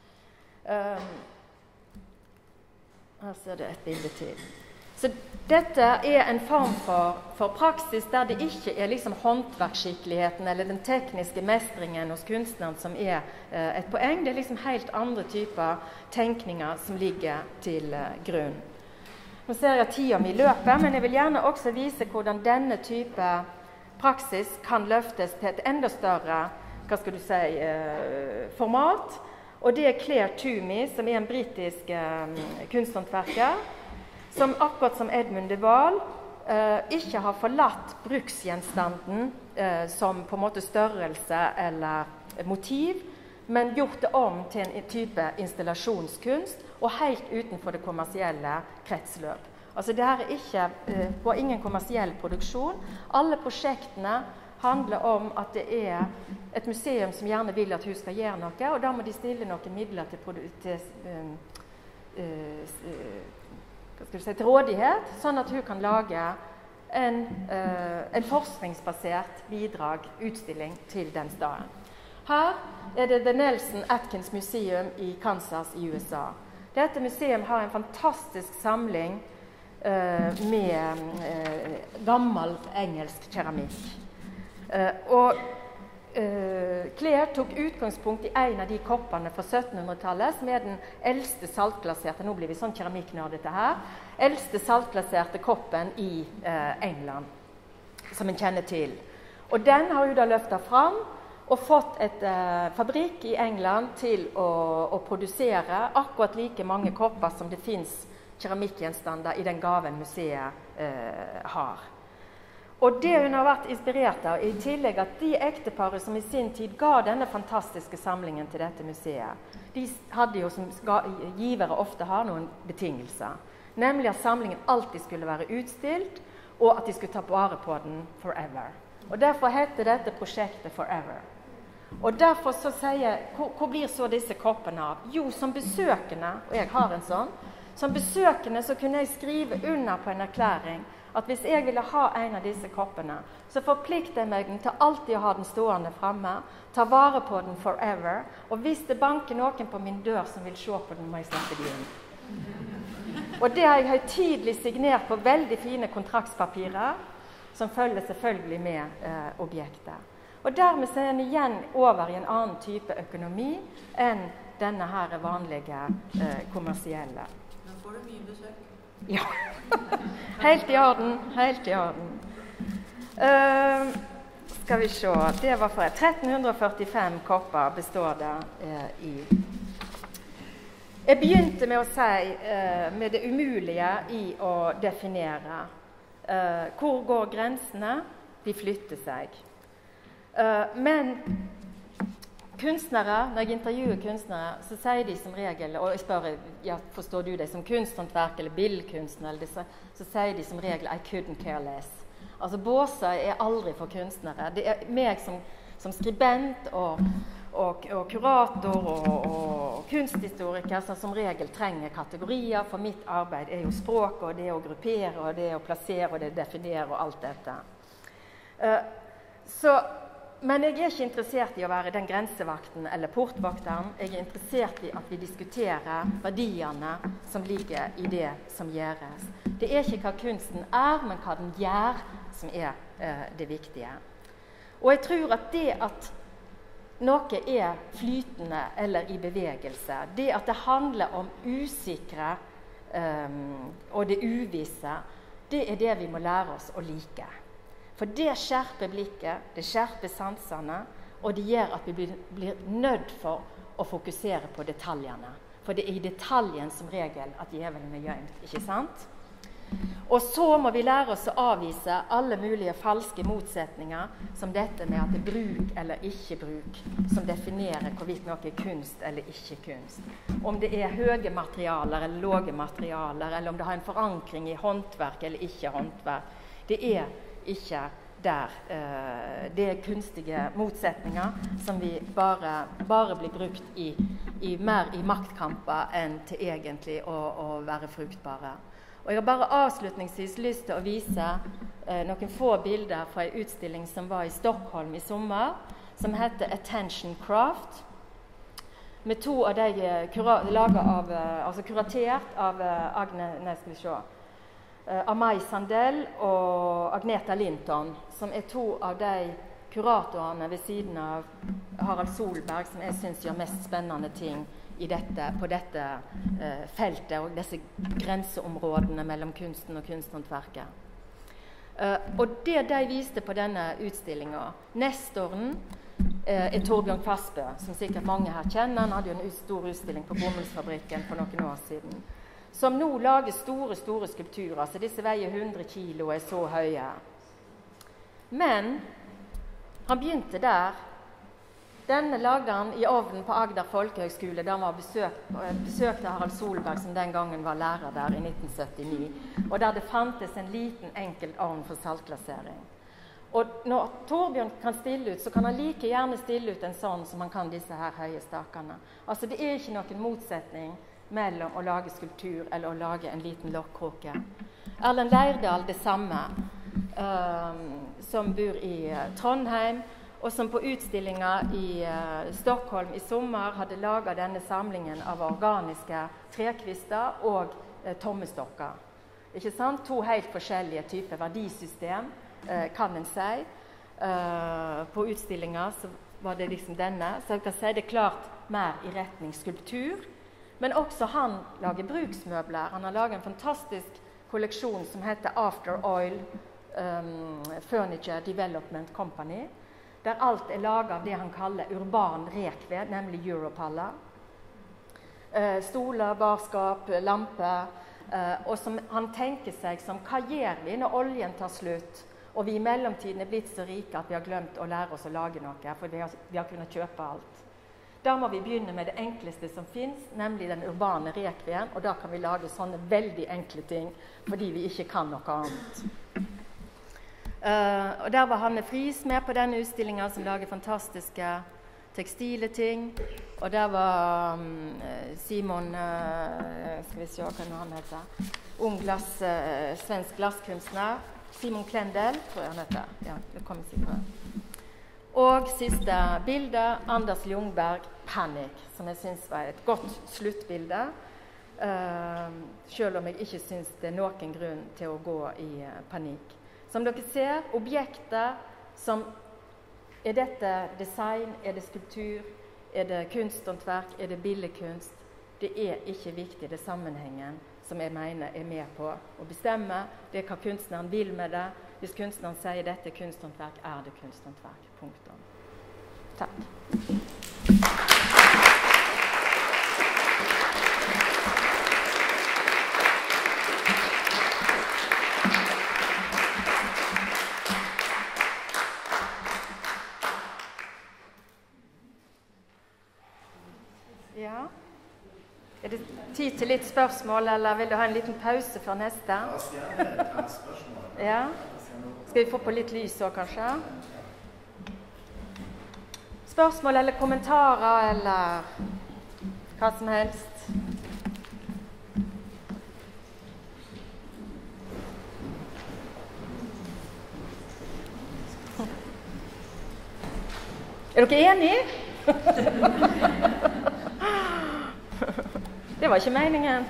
Her ser du et bilde til. Så dette er en form for praksis der det ikke er liksom håndverksskikkeligheten eller den tekniske mestringen hos kunstneren som er et poeng. Det er liksom helt andre typer tenkninger som ligger til grunn. Nå ser jeg at tiden min løper, men jeg vil gjerne også vise hvordan denne type praksis kan løftes til et enda større, hva skal du si, format. Og det er Claire Toomey, som er en britisk kunsthåndverker, som akkurat som Edmund de Waal ikke har forlatt bruksgjenstanden som på en måte størrelse eller motiv, men gjort det om til en type installasjonskunst og helt utenfor det kommersielle kretsløp. Altså det her er ikke på ingen kommersiell produksjon. Alle prosjektene handler om at det er et museum som gjerne vil at hun skal gjøre noe, og da må de stille noen midler til rådighet, sånn at hun kan lage en forskningsbasert utstilling til den staden. Her er det The Nelson Atkins Museum i Kansas i USA. Dette museum har en fantastisk samling med gammel engelsk keramikk. Claire tok utgangspunkt i en av de koppene fra 1700-tallet, som er den eldste saltglaserte, nå blir vi sånn keramikknerdete her, eldste saltglaserte koppen i England, som en kjenner til. Og den har hun da løftet fram og fått et fabrikk i England til å produsere akkurat like mange kopper som det finnes keramikkgjenstander i den gaven museet har. Og det hun har vært inspirert av, i tillegg at de ekteparet som i sin tid ga denne fantastiske samlingen til dette museet, de hadde jo som givere ofte har noen betingelser. Nemlig at samlingen alltid skulle være utstilt, og at de skulle ta vare på den forever. Og derfor heter dette prosjektet Forever. Og derfor så sier jeg, hvor blir så disse koppene av? Jo, som besøkende, og jeg har en sånn, som besøkende så kunne jeg skrive under på en erklæring at hvis jeg ville ha en av disse koppene, så forplikter jeg meg til alltid å ha den stående fremme, ta vare på den forever, og hvis det banker noen på min dør som vil se på den, må jeg slippe de inn. Og det har jeg høytidelig signert på veldig fine kontraktspapirer, som følger selvfølgelig med objektet. Og dermed så er den igjen over i en annen type økonomi enn denne her vanlige kommersielle. Nå får du mye besøk. Ja, helt i orden, helt i orden. Skal vi se, det var for 1345 kopper består det i. Jeg begynte med å si med det umulige i å definere. Hvor går grensene? De flytter seg. Men kunstnere, når jeg intervjuer kunstnere, så sier de som regel, og jeg spør, ja, forstår du det som kunsthåndverk eller billedkunstner, så sier de som regel, I couldn't care less. Altså båser er aldri for kunstnere. Det er meg som skribent og kurator og kunsthistoriker som regel trenger kategorier, for mitt arbeid er jo språk, og det å gruppere, og det å plassere, og det å definere, og alt dette. Men jeg er ikke interessert i å være den grensevakten eller portvakteren. Jeg er interessert i at vi diskuterer verdiene som ligger i det som gjøres. Det er ikke hva kunsten er, men hva den gjør, som er det viktige. Og jeg tror at det at noe er flytende eller i bevegelse, det at det handler om usikre og det uvisse, det er det vi må lære oss å like. For det skjerper blikket, det skjerper sansene, og det gjør at vi blir nødt for å fokusere på detaljene. For det er i detaljen som regel at djevelen er gjemt, ikke sant? Og så må vi lære oss å avvise alle mulige falske motsetninger, som dette med at det er bruk eller ikke bruk, som definerer hvorvidt noe er kunst eller ikke kunst. Om det er høye materialer eller lave materialer, eller om det har en forankring i håndverk eller ikke håndverk. Det er ikke der. Det er kunstige motsetninger som vi bare blir brukt mer i maktkamper enn til egentlig å være fruktbare. Og jeg har bare avslutningsvis lyst til å vise noen få bilder fra en utstilling som var i Stockholm i sommer, som heter Attention Craft, med to av de kuratert av Amai Sandel og Agneta Linton, som er to av de kuratorene ved siden av Harald Solberg, som jeg synes gjør mest spennende ting på dette feltet og disse grenseområdene mellom kunsten og kunsthåndverket. Og det de viste på denne utstillingen, nestoren er Torbjørn Kvassbø, som sikkert mange her kjenner. Han hadde jo en stor utstilling på Bomullsfabrikken for noen år siden, som nå lager store skulpturer, så disse veier 100 kilo og er så høye. Men han begynte der. Denne lagde han i ovnen på Agder Folkehøgskole, da han var besøkte Harald Solberg, som den gangen var lærer der i 1979, og der det fantes en liten, enkelt ovn for saltglasering. Og når Torbjørn kan stille ut, så kan han like gjerne stille ut en sånn som han kan disse her høye stakene. Altså det er ikke noen motsetning mellom å lage skulptur eller å lage en liten lokkroke. Erlend Leirdal det samme, som bor i Trondheim, og som på utstillinger i Stockholm i sommer hadde laget denne samlingen av organiske trekvister og tommestokker. Ikke sant? To helt forskjellige typer verdisystem, kan en si. På utstillinger så var det liksom denne, så jeg kan si det klart mer i retning skulptur. Men også han lager bruksmøbler. Han har laget en fantastisk kolleksjon som heter After Oil Furniture Development Company, der alt er laget av det han kaller urban rekved, nemlig Europaller. Stoler, barskap, lamper, og som han tenker seg som, hva gjør vi når oljen tar slutt, og vi i mellomtiden er blitt så rike at vi har glemt å lære oss å lage noe, for vi har kunnet kjøpe alt. Da må vi begynne med det enkleste som finnes, nemlig den urbane rekveden, og da kan vi lage sånne veldig enkle ting, fordi vi ikke kan noe annet. Og der var Hanne Friis med på denne utstillingen, som lager fantastiske tekstile ting. Og der var Simon, skal vi se hva han heter, svensk glasskunstner, Simon Klendel, tror jeg han heter. Ja, det kommer sikkert. Og siste bilde, Anders Ljungberg, Panic, som jeg synes var et godt sluttbilde. Selv om jeg ikke synes det er noen grunn til å gå i panikk. Som dere ser, objekter som er dette design, er det skulptur, er det kunsthåndverk, er det billedkunst? Det er ikke viktig, det sammenhengen som jeg mener er med på å bestemme. Det er hva kunstneren vil med det. Hvis kunstneren sier dette er kunsthåndverk, er det kunsthåndverk. Punktum. Takk. Ja. Er det tid til litt spørsmål, eller vil du ha en liten pause før neste? Ja. Skal vi få på litt lys også, kanskje? Spørsmål eller kommentarer, eller hva som helst? Er dere enige? Det var ikke meningen.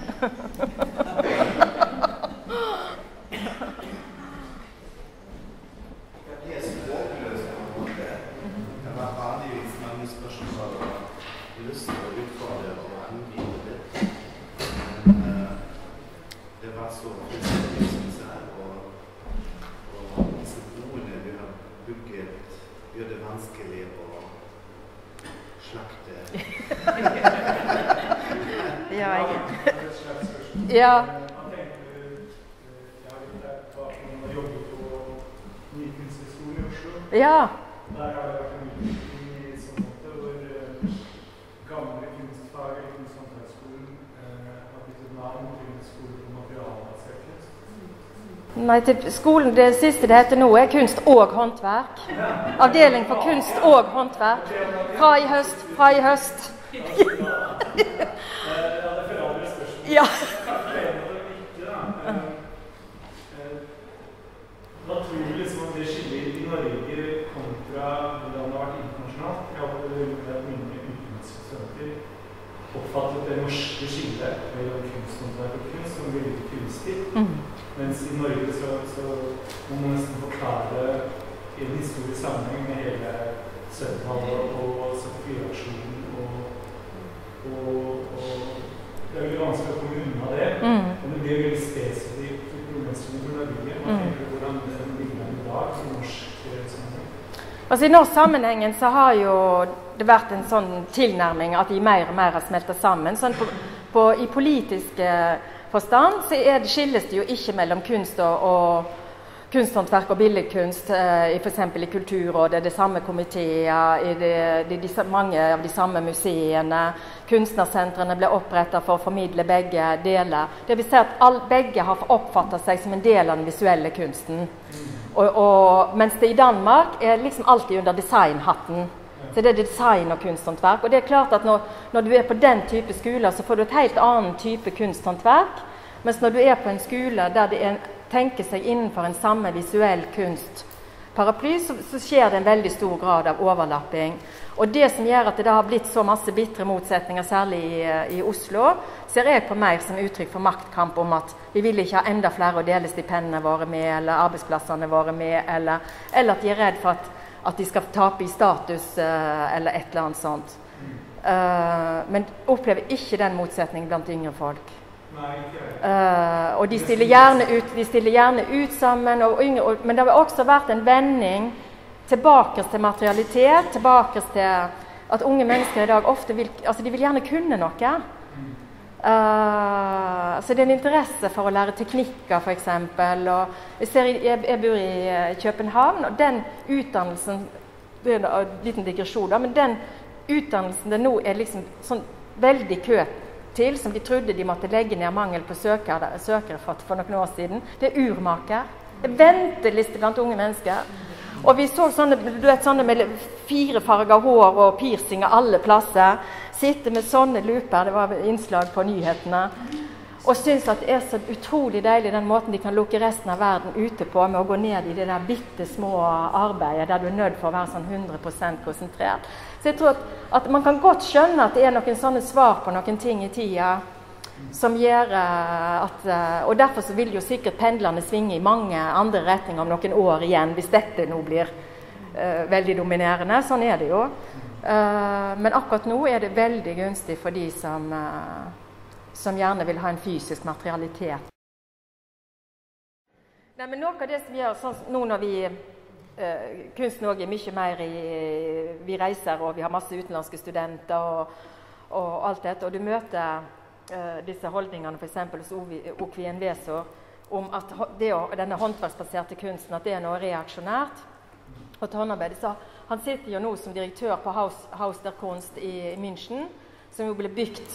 Ja. Ja. Der har det vært en utvikling i sånn måte hvor gamle kunstfag eller kunsthåndverksskolen har blitt et navn til en skole på materialbasert kunst. Nei, til skolen, det siste det heter nå er kunst og håndverk. Avdeling for kunst og håndverk. Fra i høst. Ja. Hva tror du liksom om det skiller i Norge kontra hvordan det har vært internasjonalt? Jeg har hørt mange utenlandske studenter oppfattet det norske skillet mellom kunsthåndverk og kunst som veldig kunstig. Mens i Norge så må man nesten forklare i en historisk sammenheng med hele 70-tallet og 74-aksjonen og det er veldig vanskelig å komme unna det, men det blir veldig spesifikt for problemstillingen for Norge. Man tenker hvordan det ligger i dag i norsk sammenheng. Altså i norsk sammenhengen så har jo det vært en sånn tilnærming at de mer og mer har smeltet sammen. Sånn i politisk forstand så skilles det jo ikke mellom kunst og kunsthåndverk og billedkunst, for eksempel i Kulturrådet, det samme komiteer, mange av de samme museene. Kunstnersentrene ble opprettet for å formidle begge deler. Det vil si at begge har oppfattet seg som en del av den visuelle kunsten. Mens det i Danmark er liksom alltid under designhatten. Så det er design og kunsthåndverk. Og det er klart at når du er på den type skoler, så får du et helt annen type kunsthåndverk. Mens når du er på en skole der det tenker seg innenfor en samme visuell kunstparaply, så skjer det en veldig stor grad av overlapping. Og det som gjør at det da har blitt så masse bitre motsetninger, særlig i Oslo, ser jeg på mer som uttrykk for maktkamp om at vi vil ikke ha enda flere å dele stipendene våre med, eller arbeidsplassene våre med, eller at de er redd for at de skal tape i status, eller et eller annet sånt. Men opplever ikke den motsetningen blant yngre folk. Og de stiller gjerne ut sammen, men det har også vært en vending tilbake til materialitet, tilbake til at unge mennesker i dag ofte vil gjerne kunne noe. Så det er en interesse for å lære teknikker, for eksempel. Og jeg bor i København, og den utdannelsen, det er en liten digresjon da, men den utdannelsen det nå er liksom sånn veldig køt til, som de trodde de måtte legge ned mangel på søkere for noen år siden. Det er urmaker. Det er venteliste blant unge mennesker. Og vi så sånne, du vet, sånne med 4-farget hår og piercinger alle plasser. Sitte med sånne looper, det var innslag på nyhetene. Og synes at det er så utrolig deilig den måten de kan lukke resten av verden ute på, med å gå ned i det der bitte små arbeidet der du er nødt for å være sånn 100% konsentrert. Så jeg tror at man kan godt skjønne at det er noen sånne svar på noen ting i tida som gjør at, og derfor så vil jo sikkert pendlerne svinge i mange andre retninger om noen år igjen, hvis dette nå blir veldig dominerende. Sånn er det jo. Men akkurat nå er det veldig gunstig for de som gjerne vil ha en fysisk materialitet. Nei, men noe av det som gjør sånn nå når vi kunsten også er mye mer vi reiser og vi har masse utenlandske studenter og alt dette, og du møter disse holdningene for eksempel hos Okvien Vesor om at denne håndverksbaserte kunsten at det er noe reaksjonært og til håndarbeid. Så han sitter jo nå som direktør på Haus der Kunst i München, som jo ble bygd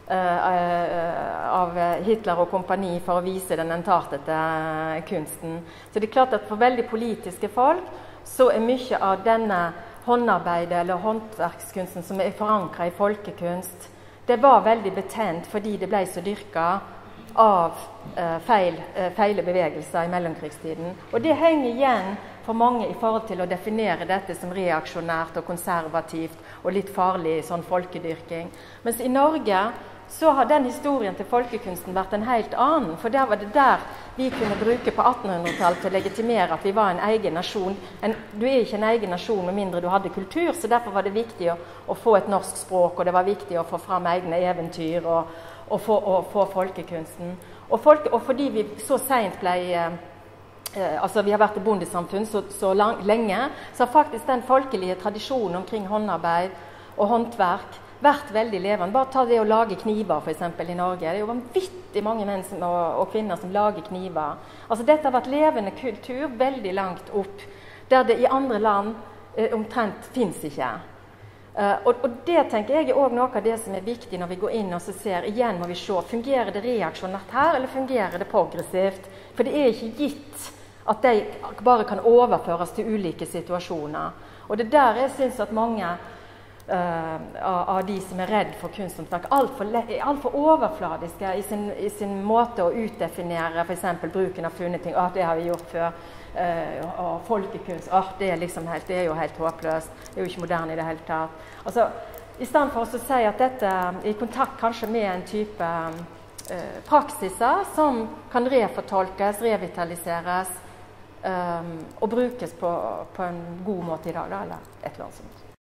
av Hitler og kompani for å vise den entartete kunsten. Så det er klart at for veldig politiske folk så er mye av denne håndarbeidet eller håndverkskunsten som er forankret i folkekunst, det var veldig betent fordi det ble så dyrket av feile bevegelser i mellomkrigstiden. Og det henger igjen for mange i forhold til å definere dette som reaksjonært og konservativt og litt farlig sånn folkedyrking. Mens i Norge så har den historien til folkekunsten vært en helt annen, for der var det der vi kunne bruke på 1800-tallet til å legitimere at vi var en egen nasjon. Du er ikke en egen nasjon med mindre du hadde kultur, så derfor var det viktig å få et norsk språk, og det var viktig å få fram egne eventyr og få folkekunsten. Og fordi vi så sent ble altså vi har vært et bondesamfunn så lenge, så har faktisk den folkelige tradisjonen omkring håndarbeid og håndverk vært veldig levende. Bare ta det å lage kniver for eksempel i Norge. Det er jo vanvittig mange menn og kvinner som lager kniver. Altså dette har vært levende kultur veldig langt opp, der det i andre land omtrent finnes ikke. Og det tenker jeg er også noe av det som er viktig når vi går inn og så ser, igjen må vi se, fungerer det reaksjonært her, eller fungerer det progressivt? For det er ikke gitt at de bare kan overføres til ulike situasjoner. Og det der jeg synes at mange av de som er redd for kunsthåndverk er alt for overfladiske i sin måte å utdefinere for eksempel bruken av funnet ting. Det har vi gjort før. Og folkekunst, det er jo helt håpløst. Det er jo ikke moderne i det hele tatt. Altså, i stedet for å si at dette er i kontakt kanskje med en type praksiser som kan refortolkes, revitaliseres og brukes på en god måte i dag, eller et eller annet sånt.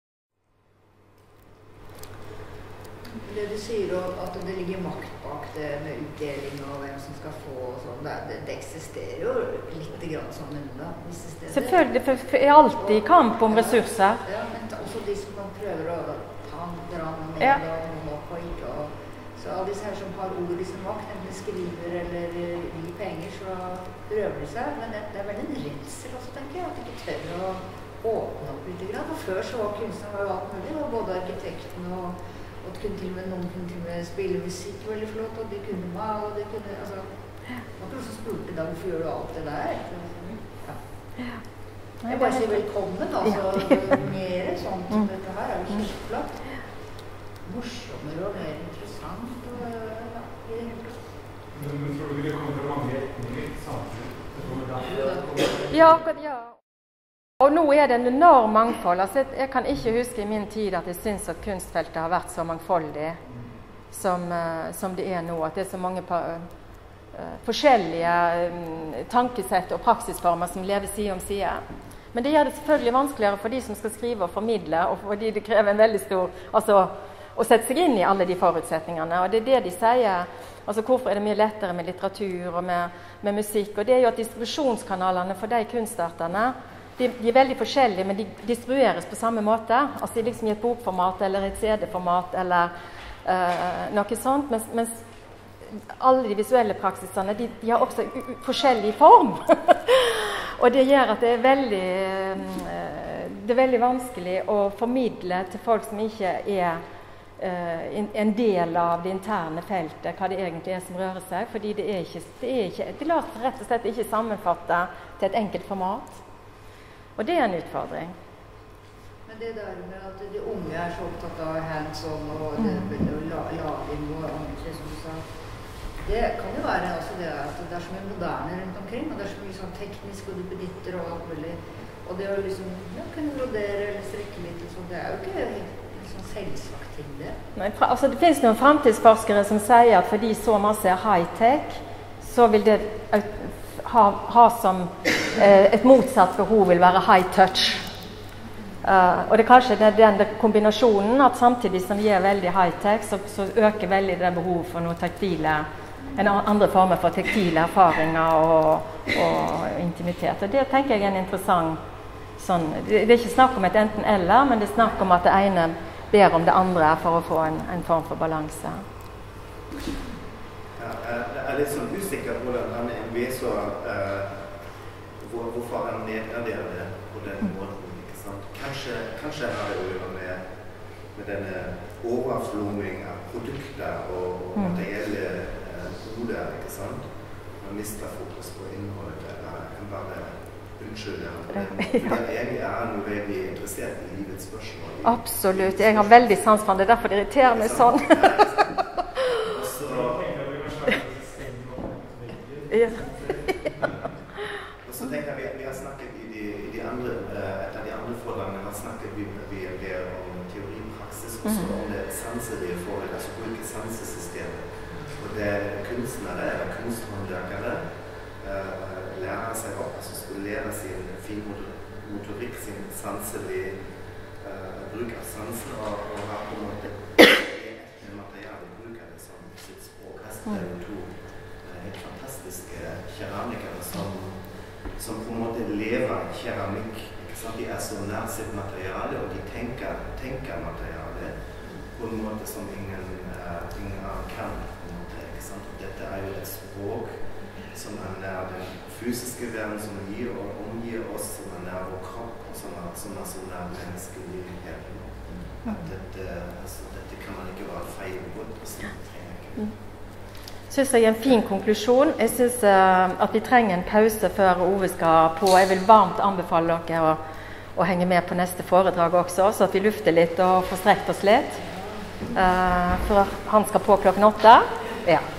Det du sier at det ligger makt bak det med utdeling og hvem som skal få og sånn, det eksisterer jo litt grann sånn enda visse steder. Selvfølgelig, for det er alltid kamp om ressurser. Ja, men også de som prøver å dra noe ned og noe opp og ikke. Så alle disse her som har ord i sin makt, enten skriver eller gir penger, så prøver de seg. Men det er veldig en redsel også, tenker jeg, at de ikke tør å åpne opp litt grann. For før så var kunsten jo alt mulig, og både arkitekten og noen kunne til og med spille musikk veldig flott, og de kunne male, og de kunne, altså, man kunne også spurte da, hvorfor gjør du alt det der? Ja. Jeg bare sier velkommen, altså, mer sånt som dette her er jo kjempeflott. Morsommere og mer interessant, og i det hele tatt. Men tror du det kommer fra mange retninger samtidig? Ja. Og nå er det en enorm mangfold. Altså, jeg kan ikke huske i min tid at jeg synes at kunstfeltet har vært så mangfoldig som det er nå. At det er så mange forskjellige tankesett og praksisformer som lever side om side. Men det gjør det selvfølgelig vanskeligere for de som skal skrive og formidle, og fordi det krever en veldig stor å sette seg inn i alle de forutsetningene. Og det er det de sier. Altså, hvorfor er det mye lettere med litteratur og med musikk? Og det er jo at distribusjonskanalene for de kunstartene de er veldig forskjellige, men de distribueres på samme måte. Altså liksom i et bokformat eller et CD-format eller noe sånt. Mens alle de visuelle praksisene, de har også forskjellig form. Og det gjør at det er veldig vanskelig å formidle til folk som ikke er en del av det interne feltet, hva det egentlig er som rører seg. Fordi det lar seg rett og slett ikke sammenfatte til et enkelt format. Og det er en utfordring. Men det der med at de unge er så opptatt av hands-on og laging og andre, som du sa, det kan jo være altså det at det er så mye moderne rundt omkring, og det er så mye sånn teknisk og duppeditter og alt mulig. Og det å liksom kunne brodere eller strekke litt, liksom, det er jo ikke en sånn selvsagt ting, det. Nei, altså det finnes noen fremtidsforskere som sier at fordi så masse er high-tech, så vil det ha som et motsatt behov vil være high-touch. Og det kanskje det er den kombinasjonen at samtidig som vi er veldig high-tech, så øker veldig det behovet for noe taktile, en andre former for taktile erfaringer og intimitet. Og det tenker jeg er en interessant sånn, det er ikke snakk om et enten-eller, men det er snakk om at det ene ber om det andre for å få en form for balanse. Ja, jeg er litt sånn usikker på hvordan han er så hvorfor han nedgraderer det på den måten, ikke sant? Kanskje har det å gjøre med denne overfloming av produkter og materielle goder, ikke sant? Man mister fokus på innholdet, kan bare unnskylde. Jeg er noe veldig interessert i livets spørsmål. Absolutt, jeg har veldig sans for det, derfor det irriterer meg sånn. Og så tenker jeg, vi har snakket i de andre, etter de andre forholdene, har snakket vi om teori og praksis, også om det sanselige forhold, altså bruke sansesystemet. Og det kunstnere eller kunsthåndverkere lærer seg opp, altså skulle lære sin fin motorikk, sin sanselige bruk av sansen, og ha på en måte et materiale, bruker det som sitt språk. Her er det to helt fantastiske keramikere som på en måte lever keramikk, ikke sant? De er så nær sitt materiale, og de tenker materiale på en måte som ingen kan. Dette er jo et språk som er nær den fysiske verden som gir og omgir oss, som er nær vår kropp, og som er så nær menneskeligheten. Dette kan man ikke være feil på. Synes jeg er en fin konklusjon. Jeg synes at vi trenger en pause før Ove skal på. Jeg vil varmt anbefale dere å henge med på neste foredrag også, så at vi lufter litt og får strekt oss litt. For han skal på klokken 8. Ja.